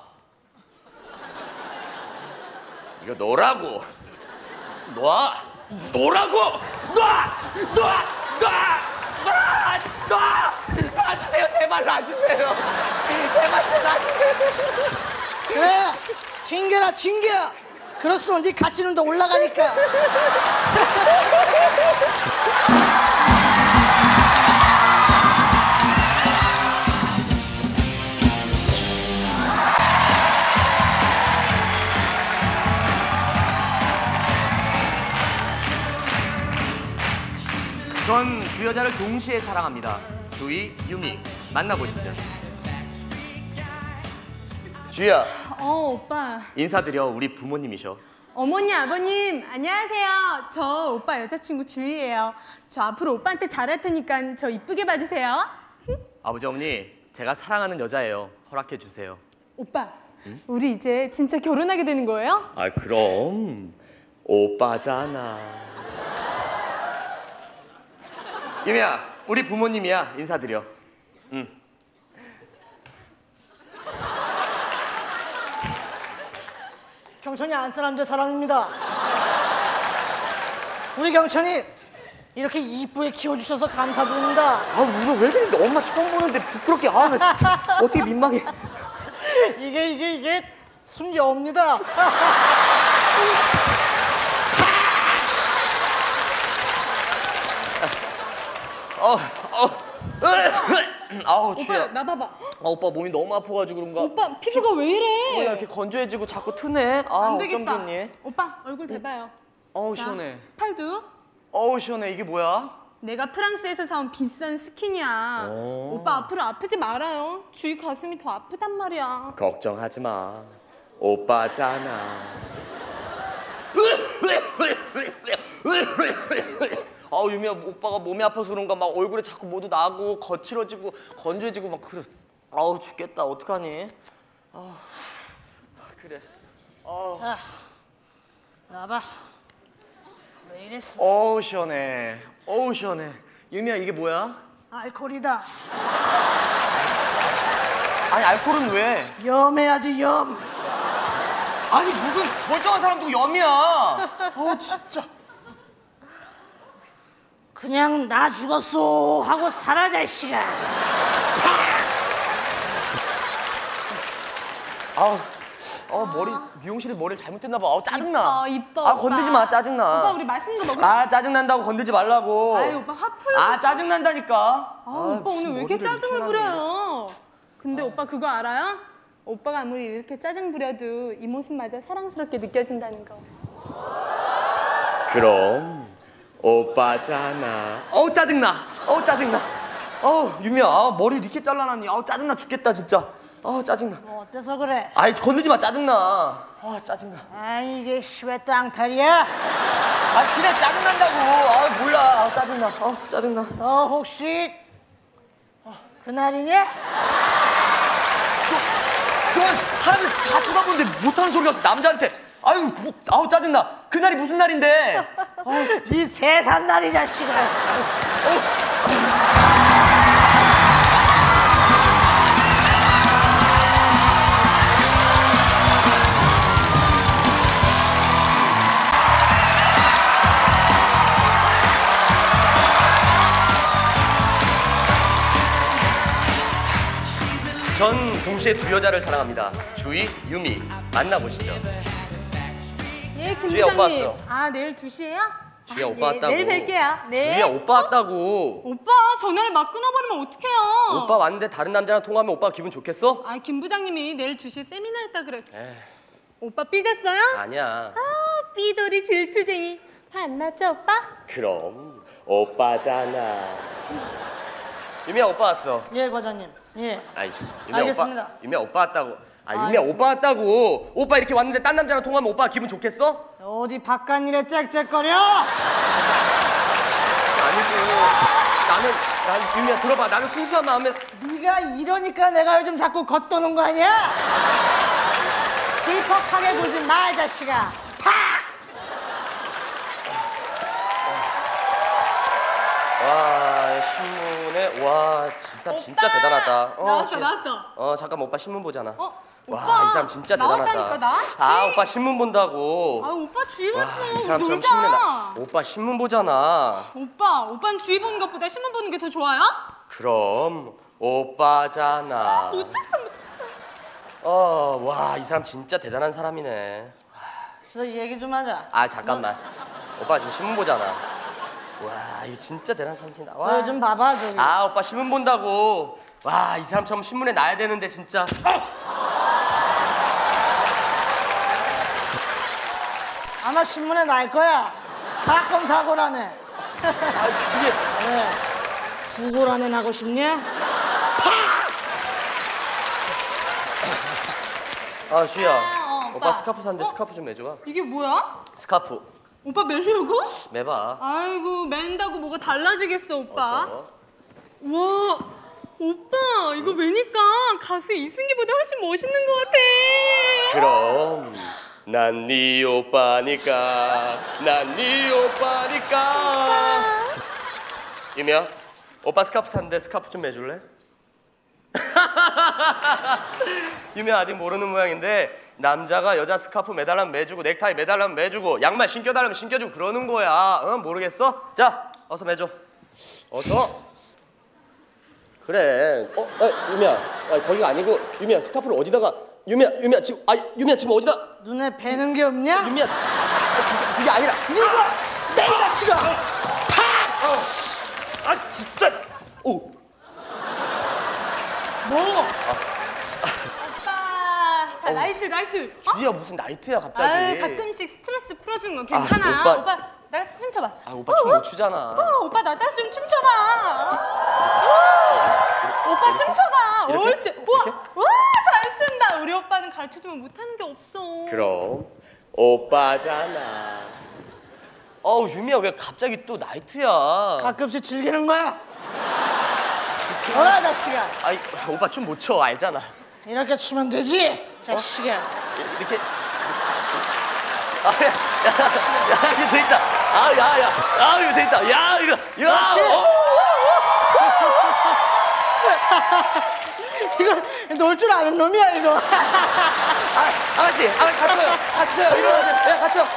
이거 놓으라고. 놔. 노라고! 놔! 놔! 놔! 놔! 놔! 놔주세요. 제발 놔주세요. 제발 좀 놔주세요. 그래, 튕겨라 튕겨. 그럴수록 네 가치는 더 올라가니까. 전 두 여자를 동시에 사랑합니다. 주희, 유미. 만나보시죠. 주희야, 오빠. 인사드려. 우리 부모님이셔. 어머니 아버님 안녕하세요. 저 오빠 여자친구 주희예요. 저 앞으로 오빠한테 잘할 테니까 저 이쁘게 봐주세요. 아버지, 어머니, 제가 사랑하는 여자예요. 허락해 주세요. 오빠 우리 이제 진짜 결혼하게 되는 거예요? 아, 그럼 오빠잖아. 유미야, 우리 부모님이야. 인사드려. 경천이 안사람들 사람입니다. 우리 경천이 이렇게 이쁘게 키워주셔서 감사드립니다. 아, 우리 왜 그래? 엄마 처음 보는데 부끄럽게. 아, 나 진짜 어떻게 민망해. 이게 순여옵니다. 아우, 오빠 주희야. 나 봐봐. 오빠 몸이 너무 아파가지고 그런가? 오빠 피부가 왜 이래? 이렇게 건조해지고 자꾸 트네. 아, 안 어쩜 되겠다. 좋니? 오빠 얼굴 대봐요. 어우, 자, 시원해. 팔도. 어우, 시원해. 이게 뭐야? 내가 프랑스에서 사온 비싼 스킨이야. 오빠 앞으로 아프지 말아요. 주희 가슴이 더 아프단 말이야. 걱정하지 마. 오빠잖아. 아우, 유미야, 오빠가 몸이 아파서 그런가 막 얼굴에 자꾸 모두 나고 거칠어지고 건조해지고 막 그래. 아우, 죽겠다. 어떡하니? 아, 그래. 자, 나봐. 왜 이랬어? 어우, 시원해. 어우, 시원해. 유미야, 이게 뭐야? 알코올이다. 아니, 알코올은 왜? 염해야지 염. 아니, 무슨 멀쩡한 사람도 염이야. 어우, 진짜. 그냥 나 죽었어 하고 살아 자식아. 아우, 머리 미용실에 머리를 잘못했나 봐. 아우, 짜증나. 이뻐. 아, 건들지 마. 짜증나. 오빠 우리 맛있는 거 먹을. 아, 짜증난다고 건들지 말라고. 아이 오빠 화풀. 아, 짜증난다니까. 아, 오빠 오늘 왜 이렇게 짜증을 부려요? 근데 오빠 그거 알아요? 오빠가 아무리 이렇게 짜증 부려도 이 모습마저 사랑스럽게 느껴진다는 거. 그럼 오빠잖아. 어우, 짜증나. 어우, 짜증나. 어우, 유미야. 아, 머리 이렇게 잘라놨니? 아우, 짜증나 죽겠다 진짜. 아우, 짜증나. 뭐 어때서 그래? 아이, 건들지 마. 짜증나. 아, 짜증나. 아니 이게 왜 또 앙탈이야? 아, 그냥 짜증난다고. 아, 몰라. 아, 짜증나. 짜증나. 너 혹시 그날이냐? 저 사람들 다 쳐다보는데 못하는 소리가 없어. 남자한테. 아유, 아우, 짜증나. 그날이 무슨 날인데? 네 제삿날이 자식아. 전 동시에 두 여자를 사랑합니다. 주희, 유미. 만나보시죠. 예, 김 주희야, 오빠 부장님. 왔어. 아, 내일 2시에요? 주희야, 오빠 왔다고. 내일 뵐게요. 네. 주희야, 오빠 왔다고. 오빠, 전화를 막 끊어버리면 어떡해요? 오빠 왔는데 다른 남자랑 통화하면 오빠 기분 좋겠어? 아, 김 부장님이 내일 2시에 세미나 했다 그래서. 오빠 삐졌어요? 아니야. 아, 삐돌이 질투쟁이. 화 안 났죠, 오빠? 그럼 오빠잖아. 유미야, 오빠 왔어. 예, 과장님. 예. 아이, 유미야 알겠습니다. 오빠. 유미야, 오빠 왔다고. 아, 유미야, 알겠습니다. 오빠 왔다고. 오빠 이렇게 왔는데 딴 남자랑 통화하면 오빠 기분 좋겠어? 어디 바깥일에 짹짹거려? 아니고. 난 유미야 들어봐. 나는 순수한 마음에. 네가 이러니까 내가 요즘 자꾸 겉도는 거 아니야? 질퍽하게 굴지 마, 이 자식아. 와, 신문에 와, 진짜 대단하다. 나왔어. 잠깐 오빠 신문 보잖아. 와, 와, 오빠. 이 사람 진짜 대단하다. 나왔다니까, 나왔지. 아, 오빠 신문 본다고. 아, 오빠 주위 와, 봤어. 이 사람처럼 놀자. 신문에 오빠 신문 보잖아. 오빠는 주위 보는 것보다 신문 보는 게 더 좋아요? 그럼 오빠잖아. 못했어. 와, 이 사람 진짜 대단한 사람이네. 저 얘기 좀 하자. 아, 잠깐만. 오빠 지금 신문 보잖아. 와, 이거 진짜 대단한 사람이다. 와. 너 좀 봐봐, 저기. 아, 오빠 신문 본다고. 와, 이 사람처럼 신문에 나야 되는데 진짜. 아마 신문에 날 거야. 사건 사고라네. 아, 그게 왜? 구고라네 나고 싶냐? 아, 주희야. 오빠. 오빠 스카프 샀는데 스카프 좀 매줘봐. 이게 뭐야? 스카프 오빠 매려고? 매봐. 아이고, 맨다고 뭐가 달라지겠어, 오빠. 어서. 와, 오빠 이거 매니까 가수 이승기보다 훨씬 멋있는 것 같아. 그럼 난 네 오빠니까. 난 네 오빠니까. 유미야, 오빠 스카프 샀는데 스카프 좀 매줄래? 유미야, 아직 모르는 모양인데 남자가 여자 스카프 매달라면 매주고 넥타이 매달라면 매주고 양말 신겨달라면 신겨주고 그러는 거야. 응? 모르겠어? 자, 어서 매줘. 어서. 그래. 유미야, 거기가 아니고 유미야, 스카프를 어디다가. 유미야 지금 어디다. 눈에 뵈는 게 없냐? 유미야, 그게 아니라. 누가 내 이 자식아! 아 진짜. 오. 뭐? 오빠, 자 나이트. 주희야, 무슨 나이트야 갑자기. 아유, 가끔씩 스트레스 풀어주는 거 괜찮아. 오빠. 오빠 나같이 춤춰봐. 아, 오빠 춤 못 추잖아. 오빠 나같이 좀 춤춰봐. 오빠 춤춰봐. 이렇게? 옳지. 와, 잘 춘다. 우리 오빠는 가르쳐주면 못하는 게 없어. 그럼 오빠잖아. 유미야, 왜 갑자기 또 나이트야? 가끔씩 즐기는 거야? 뭐야, 자식아? 아이, 오빠 춤 못 춰, 알잖아. 이렇게 추면 되지? 자식아. 이렇게. 이거 재밌다. 이거 재밌다. 이거. 그렇지? 이거 놀 줄 아는 놈이야, 이거. 아가씨, 같이 쳐요. 일어나세요. 네, 같이 쳐.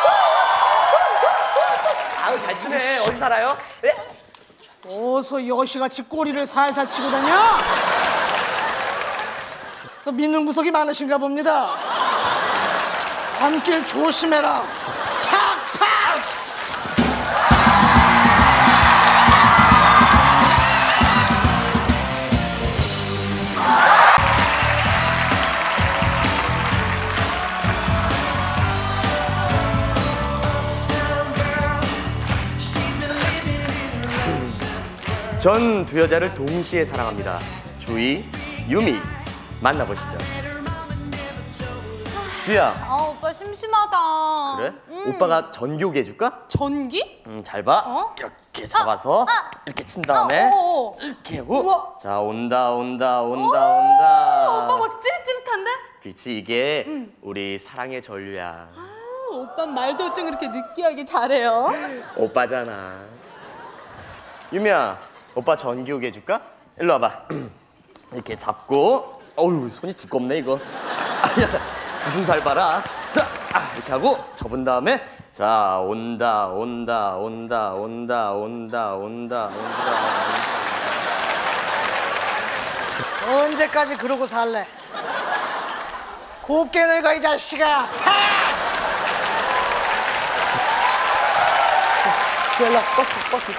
잘 추네. 어디 살아요? 네? 어서 여시같이 꼬리를 살살 치고 다녀? 또 믿는 구석이 많으신가 봅니다. 밤길 조심해라. 팍팍! 전 두 여자를 동시에 사랑합니다. 주희, 유미. 만나보시죠. 주희야. 오빠 심심하다. 그래? 오빠가 전교기 해줄까? 전기? 잘 봐. 어? 이렇게 잡아서 이렇게 친 다음에 이렇게 하고. 우와. 자, 온다. 오빠 막 찌릿찌릿한데? 그렇지, 이게 우리 사랑의 전류야. 오빠 말도 좀 그렇게 느끼하게 잘해요. 오빠잖아. 유미야, 오빠 전기오게 해줄까? 일로 와봐. 이렇게 잡고. 어휴, 손이 두껍네 이거. 굳은살 봐라. 자, 이렇게 하고 접은 다음에 자, 온다. 언제까지 그러고 살래? 곱게 늙어, 이 자식아. 팍! 일로 버스. 버스.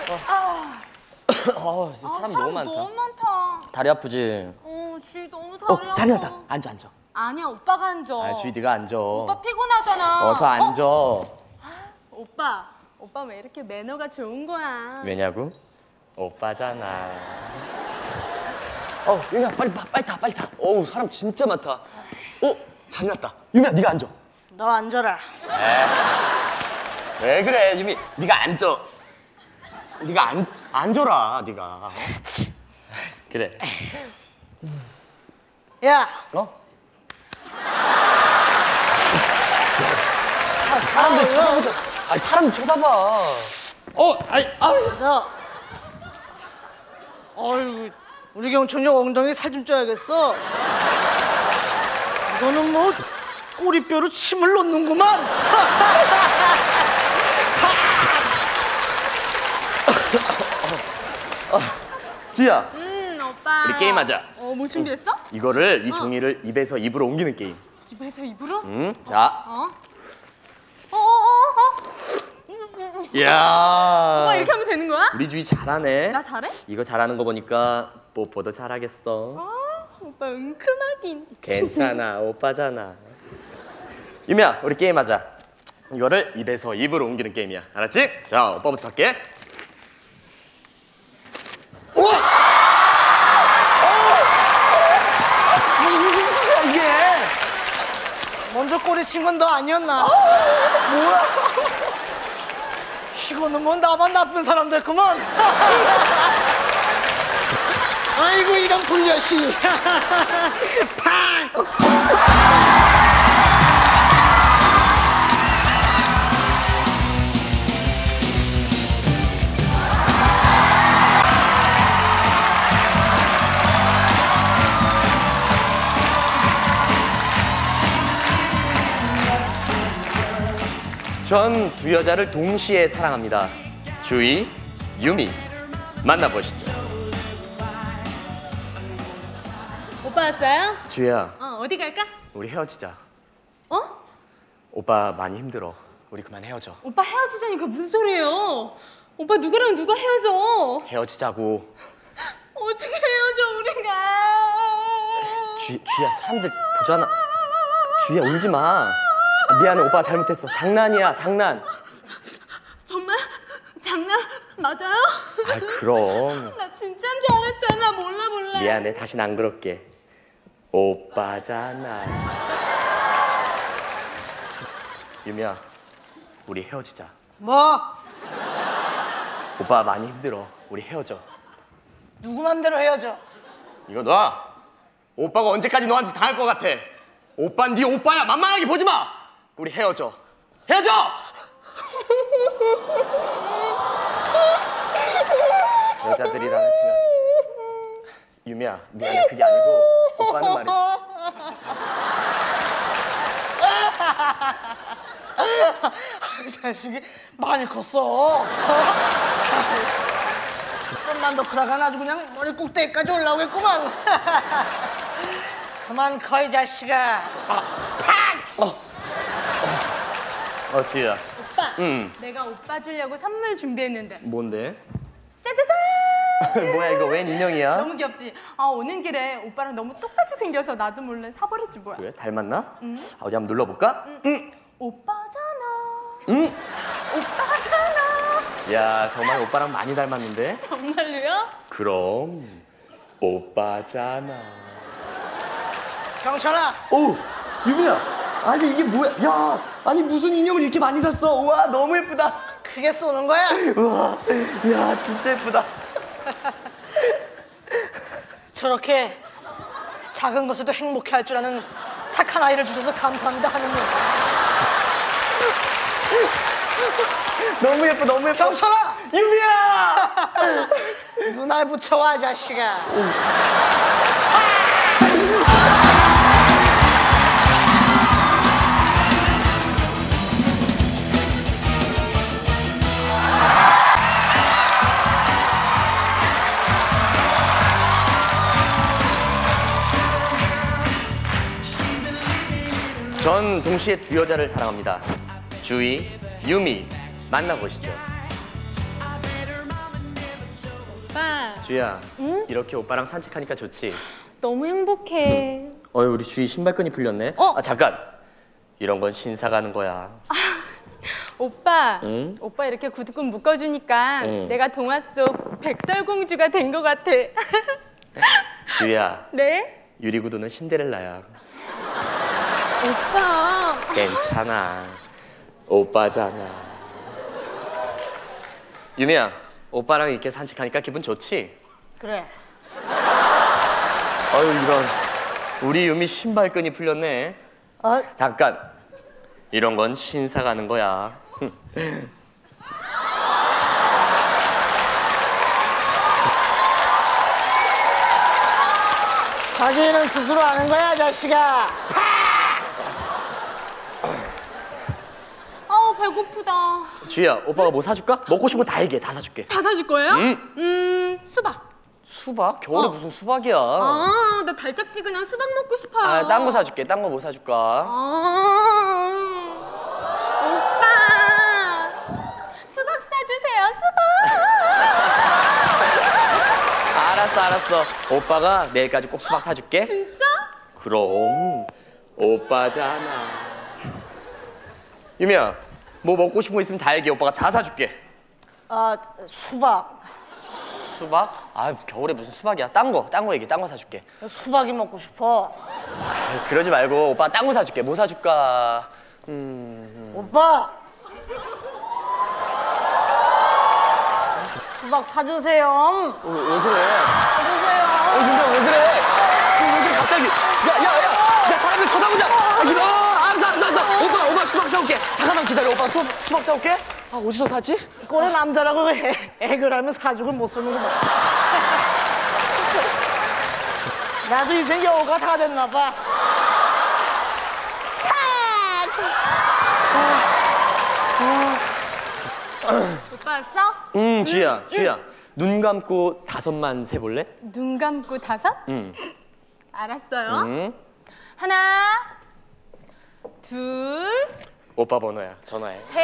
사람 너무 많다. 너무 많다. 다리 아프지? 주희 너무 다리 아파. 잔이었다. 앉아. 아니야, 오빠가 앉아. 주희 네가 앉아. 오빠 피곤하잖아. 어서 앉아. 오빠 왜 이렇게 매너가 좋은 거야? 왜냐고? 오빠잖아. 유미야 빨리 타. 어우 사람 진짜 많다. 잔이 났다. 유미야 네가 앉아. 너 앉아라. 왜 그래 유미? 네가 앉아. 네가 앉아라 네가. 그래. 야, 사람들 쳐다보자. 아니 사람 쳐다봐. 야. 어이구, 우리 경천역 엉덩이 살 좀 쪄야겠어. 너는 뭐 꼬리뼈로 침을 놓는구만. 주희야 오빠. 우리 게임하자. 뭐 준비했어? 이거를 이 종이를 입에서 입으로 옮기는 게임. 입에서 입으로? 자. 오빠 이야. 이렇게 하면 되는 거야? 우리 주희 잘하네. 나 잘해? 이거 잘하는 거 보니까 뽀뽀도 잘하겠어. 오빠 은큼하긴. 괜찮아 오빠잖아. 유미야 우리 게임하자. 이거를 입에서 입으로 옮기는 게임이야. 알았지? 자 오빠부터 할게. 무슨 짓이야 이게? 먼저 꼬리 친 건 너 아니었나? 뭐야? 이거는 뭐 나만 나쁜 사람 됐구먼. 아이고 이런 불려시. 팡. 전 두 여자를 동시에 사랑합니다. 주희, 유미 만나보시죠. 오빠 왔어요? 주희야 어디 갈까? 우리 헤어지자. 어? 오빠 많이 힘들어. 우리 그만 헤어져. 오빠 헤어지자니까 무슨 소리예요? 오빠 누구랑 누가 헤어져? 헤어지자고. 어떻게 헤어져 우리가? 주희야 사람들 보잖아. 주희야 울지 마. 미안해 오빠가 잘못했어. 장난이야 장난. 정말? 장난 맞아요? 아 그럼. 나 진짜인 줄 알았잖아. 몰라. 미안해 다신 안 그럴게. 오빠잖아. 유미야 우리 헤어지자. 뭐? 오빠 많이 힘들어. 우리 헤어져. 누구 맘대로 헤어져? 이거 놔. 오빠가 언제까지 너한테 당할 것 같아. 오빠는 네 오빠야. 만만하게 보지 마. 우리 헤어져. 헤어져. 여자들이랑 같으면. 유미야 미안해 그게 아니고 오빠는 말이야. 이 자식이 많이 컸어. 좀만 더 크라간 아주 그냥 머리 꼭대기까지 올라오겠구만. 그만 커 이 자식아. 지희야. 오빠. 내가 오빠 주려고 선물 준비했는데. 뭔데? 짜자잔. 뭐야 이거 웬 인형이야? 너무 귀엽지? 오는 길에 오빠랑 너무 똑같이 생겨서 나도 몰래 사버렸지 뭐야. 그래 닮았나? 어디 한번 눌러볼까? 오빠잖아. 응. 오빠잖아. 야 정말 오빠랑 많이 닮았는데? 정말로요? 그럼 오빠잖아. 경철아, 오 유미야. 아니 이게 뭐야? 야 아니 무슨 인형을 이렇게 많이 샀어? 우와 너무 예쁘다. 크게 쏘는 거야? 우와 야 진짜 예쁘다. 저렇게 작은 것에도 행복해할 줄 아는 착한 아이를 주셔서 감사합니다 하느님. 너무 예뻐 너무 예뻐. 경철아, 유미야. 눈알 붙여와 자식아. 전 동시에 두 여자를 사랑합니다. 주희, 유미 만나보시죠. 주희야, 이렇게 오빠랑 산책하니까 좋지? 너무 행복해. 우리 주희 신발끈이 풀렸네? 잠깐! 이런 건 신사가 하는 거야. 오빠, 오빠 이렇게 구두끈 묶어주니까 내가 동화 속 백설공주가 된 것 같아. 주희야, 네? 유리구두는 신데렐라야. 오빠. 괜찮아. 오빠잖아. 유미야, 오빠랑 이렇게 산책하니까 기분 좋지? 그래. 이런. 우리 유미 신발끈이 풀렸네. 잠깐. 이런 건 신사가 하는 거야. 자기는 스스로 아는 거야, 자식아. 아우 배고프다. 주희야, 오빠가 뭐 사줄까? 먹고 싶은 거 다 얘기해. 다 사줄게. 다 사줄 거예요? 수박. 수박? 겨울에 무슨 수박이야? 아, 나 달짝지근한 수박 먹고 싶어요. 딴 거 사줄게. 딴 거 뭐 사줄까? 오빠. 수박 사주세요, 수박. 알았어. 오빠가 내일까지 꼭 수박 사줄게. 진짜? 그럼 오빠잖아. 유미야, 뭐 먹고 싶은 거 있으면 다 얘기해. 오빠가 다 사줄게. 수박. 수박? 겨울에 무슨 수박이야? 딴 거 얘기해. 딴 거 사줄게. 수박이 먹고 싶어. 그러지 말고 오빠 딴 거 사줄게. 뭐 사줄까? 오빠. 수박 사주세요. 왜 그래? 사주세요. 윤경 왜 그래? 왜 그래 갑자기? 야, 사람들 쳐다보자. 알았어. 오빠 수박 사올게. 잠깐만 기다려. 오빠 수박 사올게. 어디서 사지? 꼴에 남자라고 애글 하면 사죽을 못 쓰는 거 봐. 나도 이제 여우가 다 됐나 봐. 오빠 왔어? 주희야. 눈 감고 5만 세볼래? 눈 감고 5? 알았어요. 하나, 둘, 오빠 번호야. 전화해. 셋,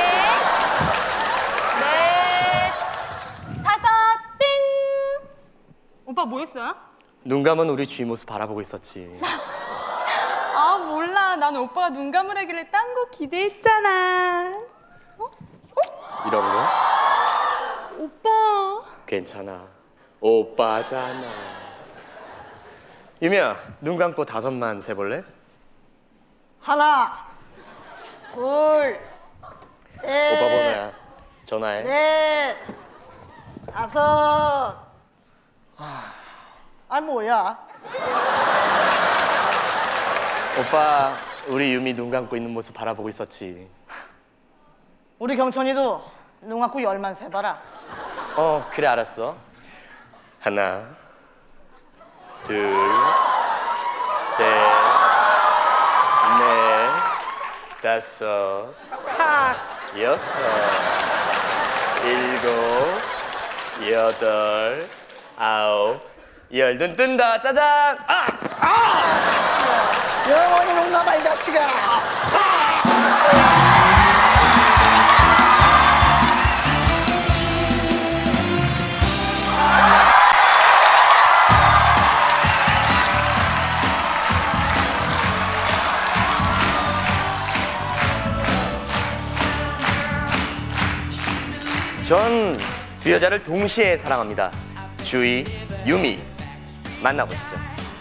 넷, 5, 띵! 오빠 뭐 했어요? 눈 감은 우리 주희 모습 바라보고 있었지. 아 몰라. 난 오빠가 눈 감으라길래 딴 거 기대했잖아. 이런 거? 오빠. 괜찮아. 오빠잖아. 유미야, 눈 감고 5만 세볼래? 하나, 둘, 셋, 오빠 번호야. 전화해. 넷, 5. 뭐야? 오빠, 우리 유미 눈 감고 있는 모습 바라보고 있었지. 우리 경천이도 눈 감고 10만 세봐라. 그래 알았어. 하나, 둘, 셋, 넷, 5, 탁. 6, 7, 8, 9, 10. 눈 뜬다. 짜잔. 영원히 눈 감아, 이 자식아. 전 두 여자를 동시에 사랑합니다. 주희, 유미. 만나보시죠.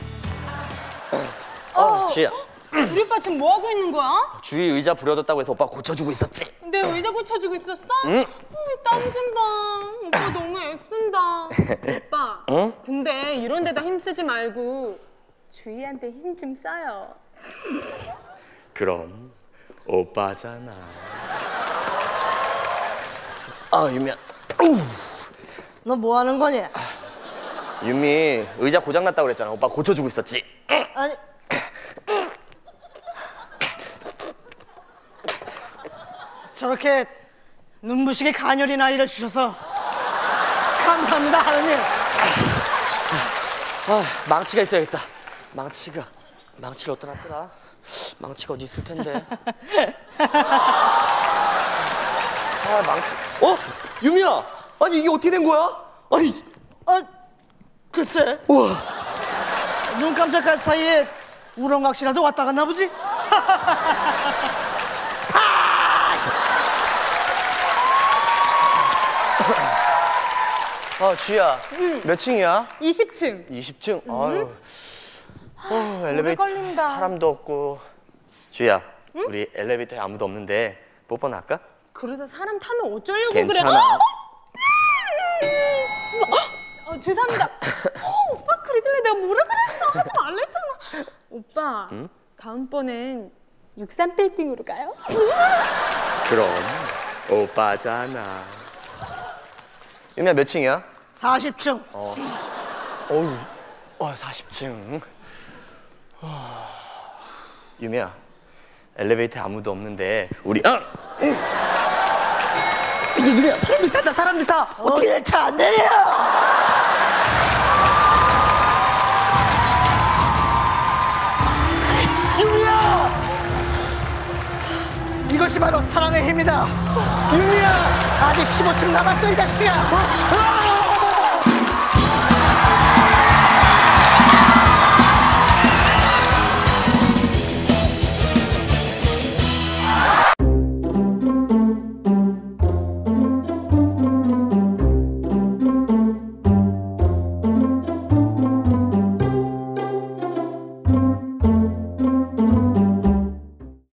주희야. 우리 오빠 지금 뭐 하고 있는 거야? 주희 의자 부러졌다고 해서 오빠 고쳐주고 있었지. 내 의자 고쳐주고 있었어? 땀 좀 봐. 오빠 너무 애쓴다. 오빠. 근데 이런 데다 힘쓰지 말고 주희한테 힘 좀 써요. 그럼 오빠잖아. 유미야. 너 뭐 하는 거냐? 유미 의자 고장났다고 그랬잖아. 오빠 고쳐주고 있었지. 아니. 저렇게 눈부시게 간열인 아이를 주셔서 감사합니다, 하느님. 망치가 있어야겠다. 망치를 어디다 놨더라? 망치가 어디 있을 텐데. 망치. 유미야. 아니 이게 어떻게 된 거야? 아니. 글쎄. 우와. 눈 깜짝할 사이에 우렁각시라도 왔다 갔나 보지? 주희야. 몇 층이야? 20층. 20층? 아유. 엘리베이터 걸린다. 사람도 없고. 주희야, 우리 엘리베이터에 아무도 없는데 뽀뽀나 할까? 그러다 사람 타면 어쩌려고 괜찮아. 그래? 죄송합니다. 오빠 그러길래 내가 뭐라 그랬어? 하지 말랬잖아. 오빠, 다음번엔 63빌딩으로 가요? 그럼 오빠잖아. 유미야 몇 층이야? 40층. 어우, 40층. 유미야, 엘리베이터에 아무도 없는데 우리 유미야, 사람들 탔다, 사람들 타. 어떻게 차 안 내려? 유미야! 이것이 바로 사랑의 힘이다. 유미야, 아직 15층 남았어, 이 자식아.